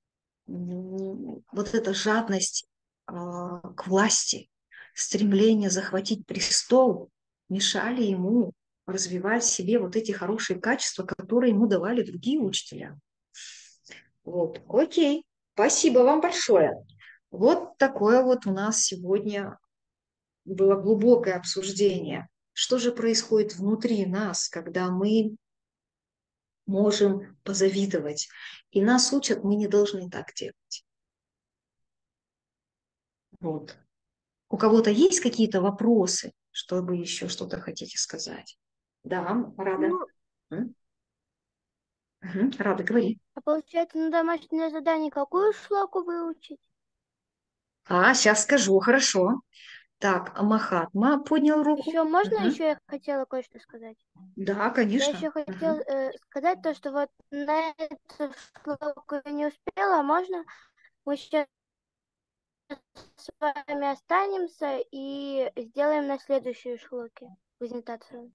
вот эта жадность к власти, стремление захватить престол мешали ему развивать в себе вот эти хорошие качества, которые ему давали другие учителя. Вот, окей, спасибо вам большое. Вот такое вот у нас сегодня было глубокое обсуждение. Что же происходит внутри нас, когда мы можем позавидовать? И нас учат, мы не должны так делать. Вот. У кого-то есть какие-то вопросы, чтобы еще что-то хотите сказать? Да, Рада. Ну, М? Рада, говори. А получается, на домашнее задание какую шлоку выучить? Сейчас скажу, хорошо. Так, Махатма поднял руку. Еще можно, Мгм. еще я хотела кое-что сказать. Да, Я конечно. еще хотела сказать то, что вот на эту шлоку я не успела, а можно мы сейчас с вами останемся и сделаем на следующей шлоке презентацию.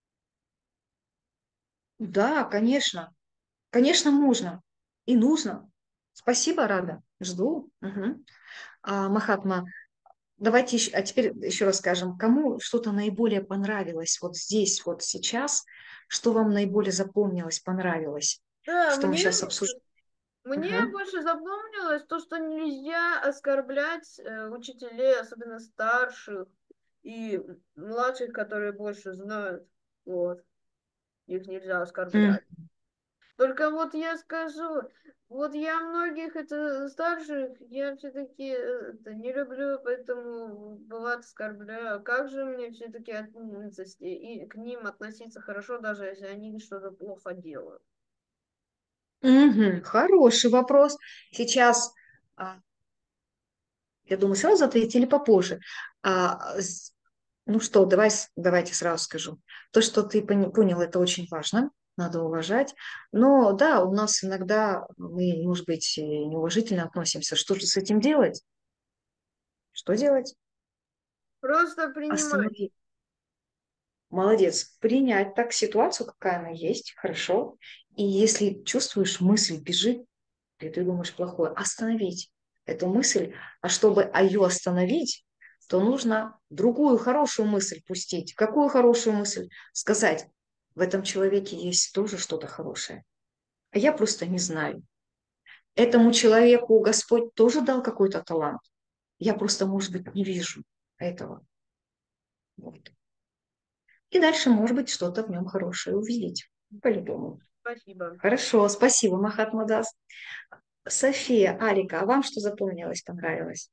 Да, конечно. Конечно, можно и нужно. Спасибо, Рада. Жду. Мгм. Махатма, давайте еще, а теперь еще раз скажем, кому что-то наиболее понравилось вот здесь, вот сейчас, что вам наиболее запомнилось, понравилось, Да, что мы мне сейчас обсуждаем. Мне больше запомнилось то, что нельзя оскорблять учителей, особенно старших и младших, которые больше знают. Вот. Их нельзя оскорблять. Только вот я скажу, вот я многих это старших, я все-таки не люблю, поэтому бывает оскорбляю. А как же мне все-таки и к ним относиться хорошо, даже если они что-то плохо делают? Хороший вопрос. Сейчас, я думаю, сразу ответить или попозже. А, с- ну что, давайте сразу скажу. То, что ты понял, это очень важно, надо уважать. Но да, у нас иногда мы, может быть, и неуважительно относимся. Что же с этим делать? Что делать? Просто принимать. Остановить. Молодец. Принять так ситуацию, какая она есть, хорошо. И если чувствуешь, мысль бежит, и ты думаешь плохое, остановить эту мысль. А чтобы ее остановить, то нужно другую хорошую мысль пустить. Какую хорошую мысль? Сказать, в этом человеке есть тоже что-то хорошее. А я просто не знаю. Этому человеку Господь тоже дал какой-то талант. Я просто, может быть, не вижу этого. Вот. И дальше, может быть, что-то в нем хорошее увидеть. По-любому. Спасибо. Хорошо, спасибо, Махатмадас. София, Алика, а вам что запомнилось, понравилось?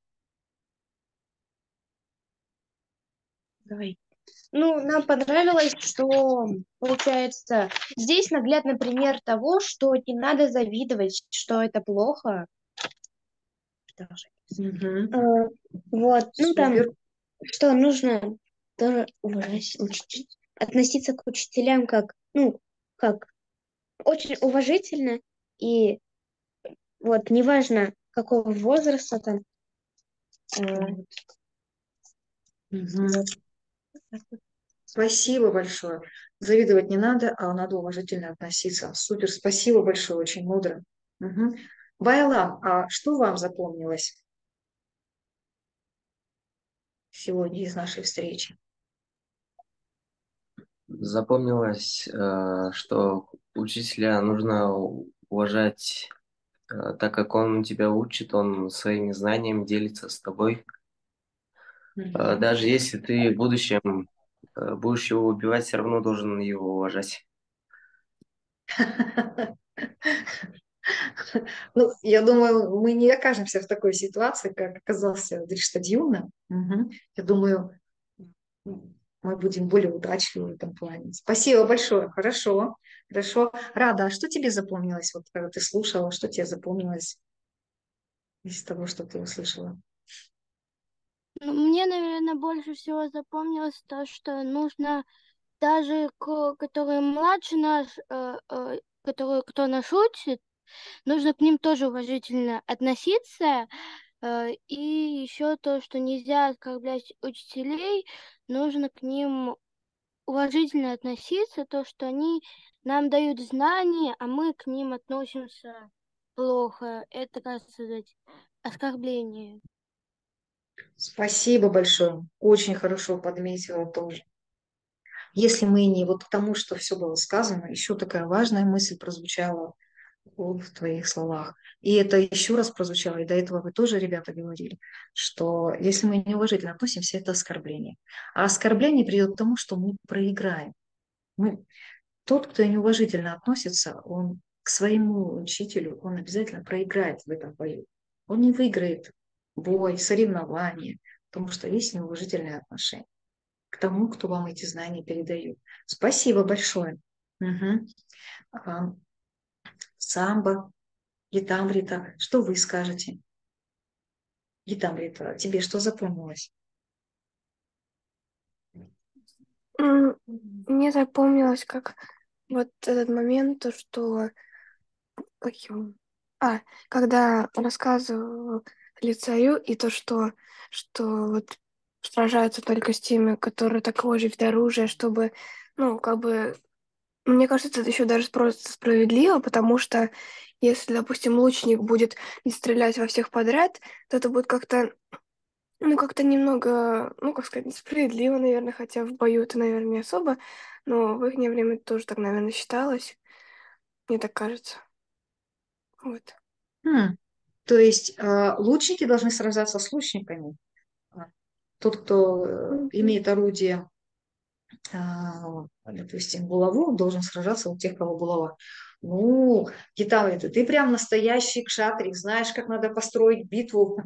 Давай. Ну, нам понравилось, что, получается, здесь наглядный пример того, что не надо завидовать, что это плохо. Мгм. Вот, ну там, Супер. что нужно тоже уважать, относиться к учителям как, ну, как очень уважительно и вот неважно какого возраста там. Мгм. Вот. Спасибо большое. Завидовать не надо, а надо уважительно относиться. Супер, спасибо большое, очень мудро. Мгм. Байлам, а что вам запомнилось сегодня из нашей встречи? Запомнилось, что учителя нужно уважать, так как он тебя учит, он своими знаниями делится с тобой. Мгм. Даже если ты в будущем будешь его убивать, все равно должен его уважать. Ну, я думаю, мы не окажемся в такой ситуации, как оказался Дриштадьюна. Мгм. Я думаю, мы будем более удачливы в этом плане. Спасибо большое. Хорошо. Хорошо. Рада, а что тебе запомнилось, вот когда ты слушала, что тебе запомнилось из того, что ты услышала? Ну, мне, наверное, больше всего запомнилось то, что нужно даже которые младше нас, которые, кто нас учит, нужно к ним тоже уважительно относиться. И еще то, что нельзя оскорблять учителей, нужно к ним уважительно относиться, то, что они нам дают знания, а мы к ним относимся плохо. Это, как сказать, оскорбление. Спасибо большое. Очень хорошо подметила тоже. Если мы не вот к тому, что все было сказано, еще такая важная мысль прозвучала в твоих словах. И это еще раз прозвучало, и до этого вы тоже, ребята, говорили, что если мы неуважительно относимся, это оскорбление. А оскорбление приведет к тому, что мы проиграем. Тот, кто неуважительно относится, он к своему учителю, он обязательно проиграет в этом бою. Он не выиграет бой, соревнование, потому что есть неуважительное отношение к тому, кто вам эти знания передает. Спасибо большое. Мгм. Самба, Гитамрита, что вы скажете? Гитамрита, тебе что запомнилось? Мне запомнилось, как вот этот момент, то, что как его? Когда рассказывал царю, и то, что вот сражаются только с теми, которые такого же вид оружия, чтобы, ну, как бы, мне кажется, это еще даже просто справедливо, потому что если, допустим, лучник будет не стрелять во всех подряд, то это будет как-то, ну, как-то немного, ну, как сказать, несправедливо, наверное, хотя в бою это, наверное, не особо, но в их время это тоже так, наверное, считалось, мне так кажется. Вот. То есть лучники должны сражаться с лучниками. Тот, кто имеет орудие, допустим, булаву, должен сражаться у тех, кого булава. Ну, Гитамрита, ты прям настоящий кшатрик, знаешь, как надо построить битву.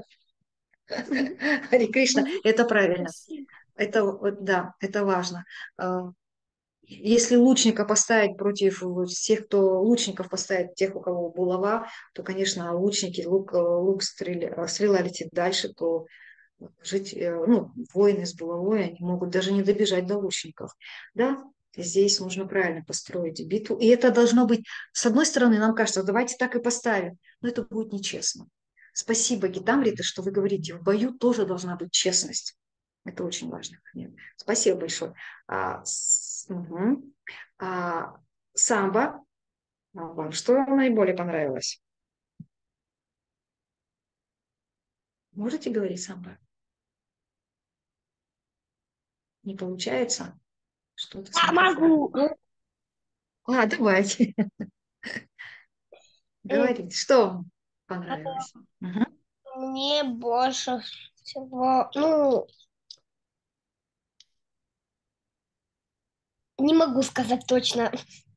Харе Кришна, это правильно. Спасибо. Это, да, это важно. Если лучника поставить против тех, кто лучников поставить, тех, у кого булава, то, конечно, лучники, стрела летит дальше, то жить, ну, воины с булавой, они могут даже не добежать до лучников. Да, здесь нужно правильно построить битву. И это должно быть, с одной стороны, нам кажется, давайте так и поставим, но это будет нечестно. Спасибо, Гитамрита, что вы говорите, в бою тоже должна быть честность. Это очень важно. Нет. Спасибо большое. Мгм. Самбо, вам что наиболее понравилось? Можете говорить самбо? Не получается? Что-то с микрофоном. Могу. Давайте. М, Говорите, что вам понравилось? Мгм. Мне больше всего, ну, не могу сказать точно.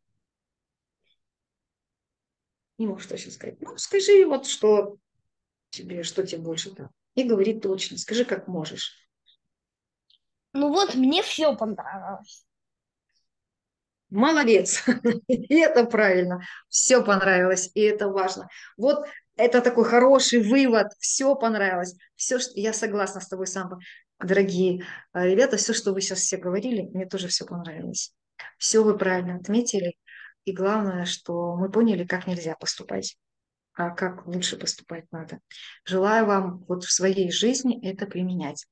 Не можешь точно сказать. Ну, скажи вот, что тебе больше там. И говори точно. Скажи, как можешь. Ну вот, мне все понравилось. Молодец. И это правильно. Все понравилось, и это важно. Вот это такой хороший вывод. Все понравилось. Все, что... Я согласна с тобой, Самбо. Дорогие ребята, все, что вы сейчас все говорили, мне тоже все понравилось. Все вы правильно отметили. И главное, что мы поняли, как нельзя поступать, а как лучше поступать надо. Желаю вам вот в своей жизни это применять.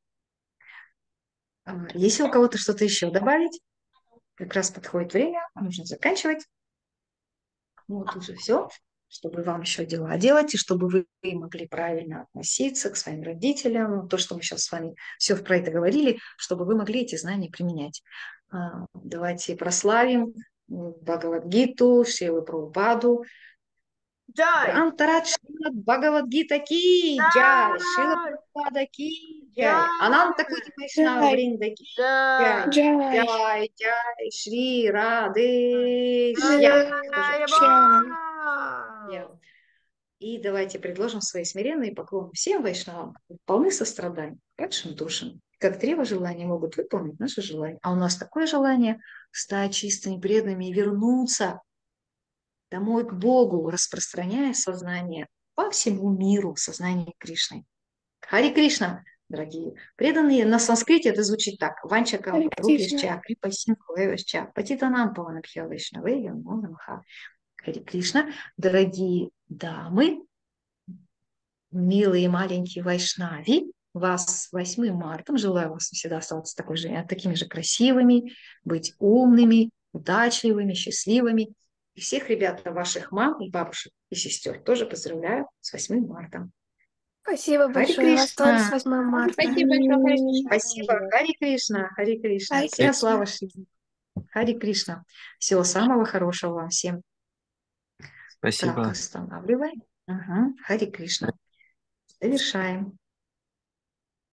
Если у кого-то что-то еще добавить, как раз подходит время, нужно заканчивать. Вот уже все, чтобы вам еще дела делать, и чтобы вы могли правильно относиться к своим родителям, то, что мы сейчас с вами все про это говорили, чтобы вы могли эти знания применять. Давайте прославим Бхагавадгиту, Шрилу Прабхупаду. Джай! Грантарадж Бхагавадгита ки джай, Шрила Джай! Прабхупада ки джай, Джай! Ананта Кути Вайшнава Джай, Вринда ки джай, Джай! джай, джай, джай, Шри Радеш. Я тоже. Джай! джай. Я. И давайте предложим свои смиренные поклоны всем вайшнавам, полны сострадания, падшим душам. Как древо желания могут выполнить наши желания. А у нас такое желание стать чистыми, преданными и вернуться домой к Богу, распространяя сознание по всему миру, сознание Кришны. Хари Кришна, дорогие преданные, на санскрите это звучит так. Ванчакам Харе Кришна. рупьяшча, крипасинху эвасча, патитанам паванабхья вайшнаве, намаха. Хари Кришна, дорогие дамы, милые маленькие вайшнави, вас с 8 марта. Желаю вас всегда оставаться такими же красивыми, быть умными, удачливыми, счастливыми. И всех ребят, ваших мам и бабушек и сестер тоже поздравляю с 8 марта. Спасибо Хари большое. Вас тоже с Кришна! 8 марта. Спасибо большое, Харе Кришна. Спасибо, Хари Кришна, Хари Кришна. Харе Вся Кришна. слава Шри. Хари Кришна. Всего самого хорошего вам всем. Так, Спасибо. останавливаем. Хари Кришна. Завершаем.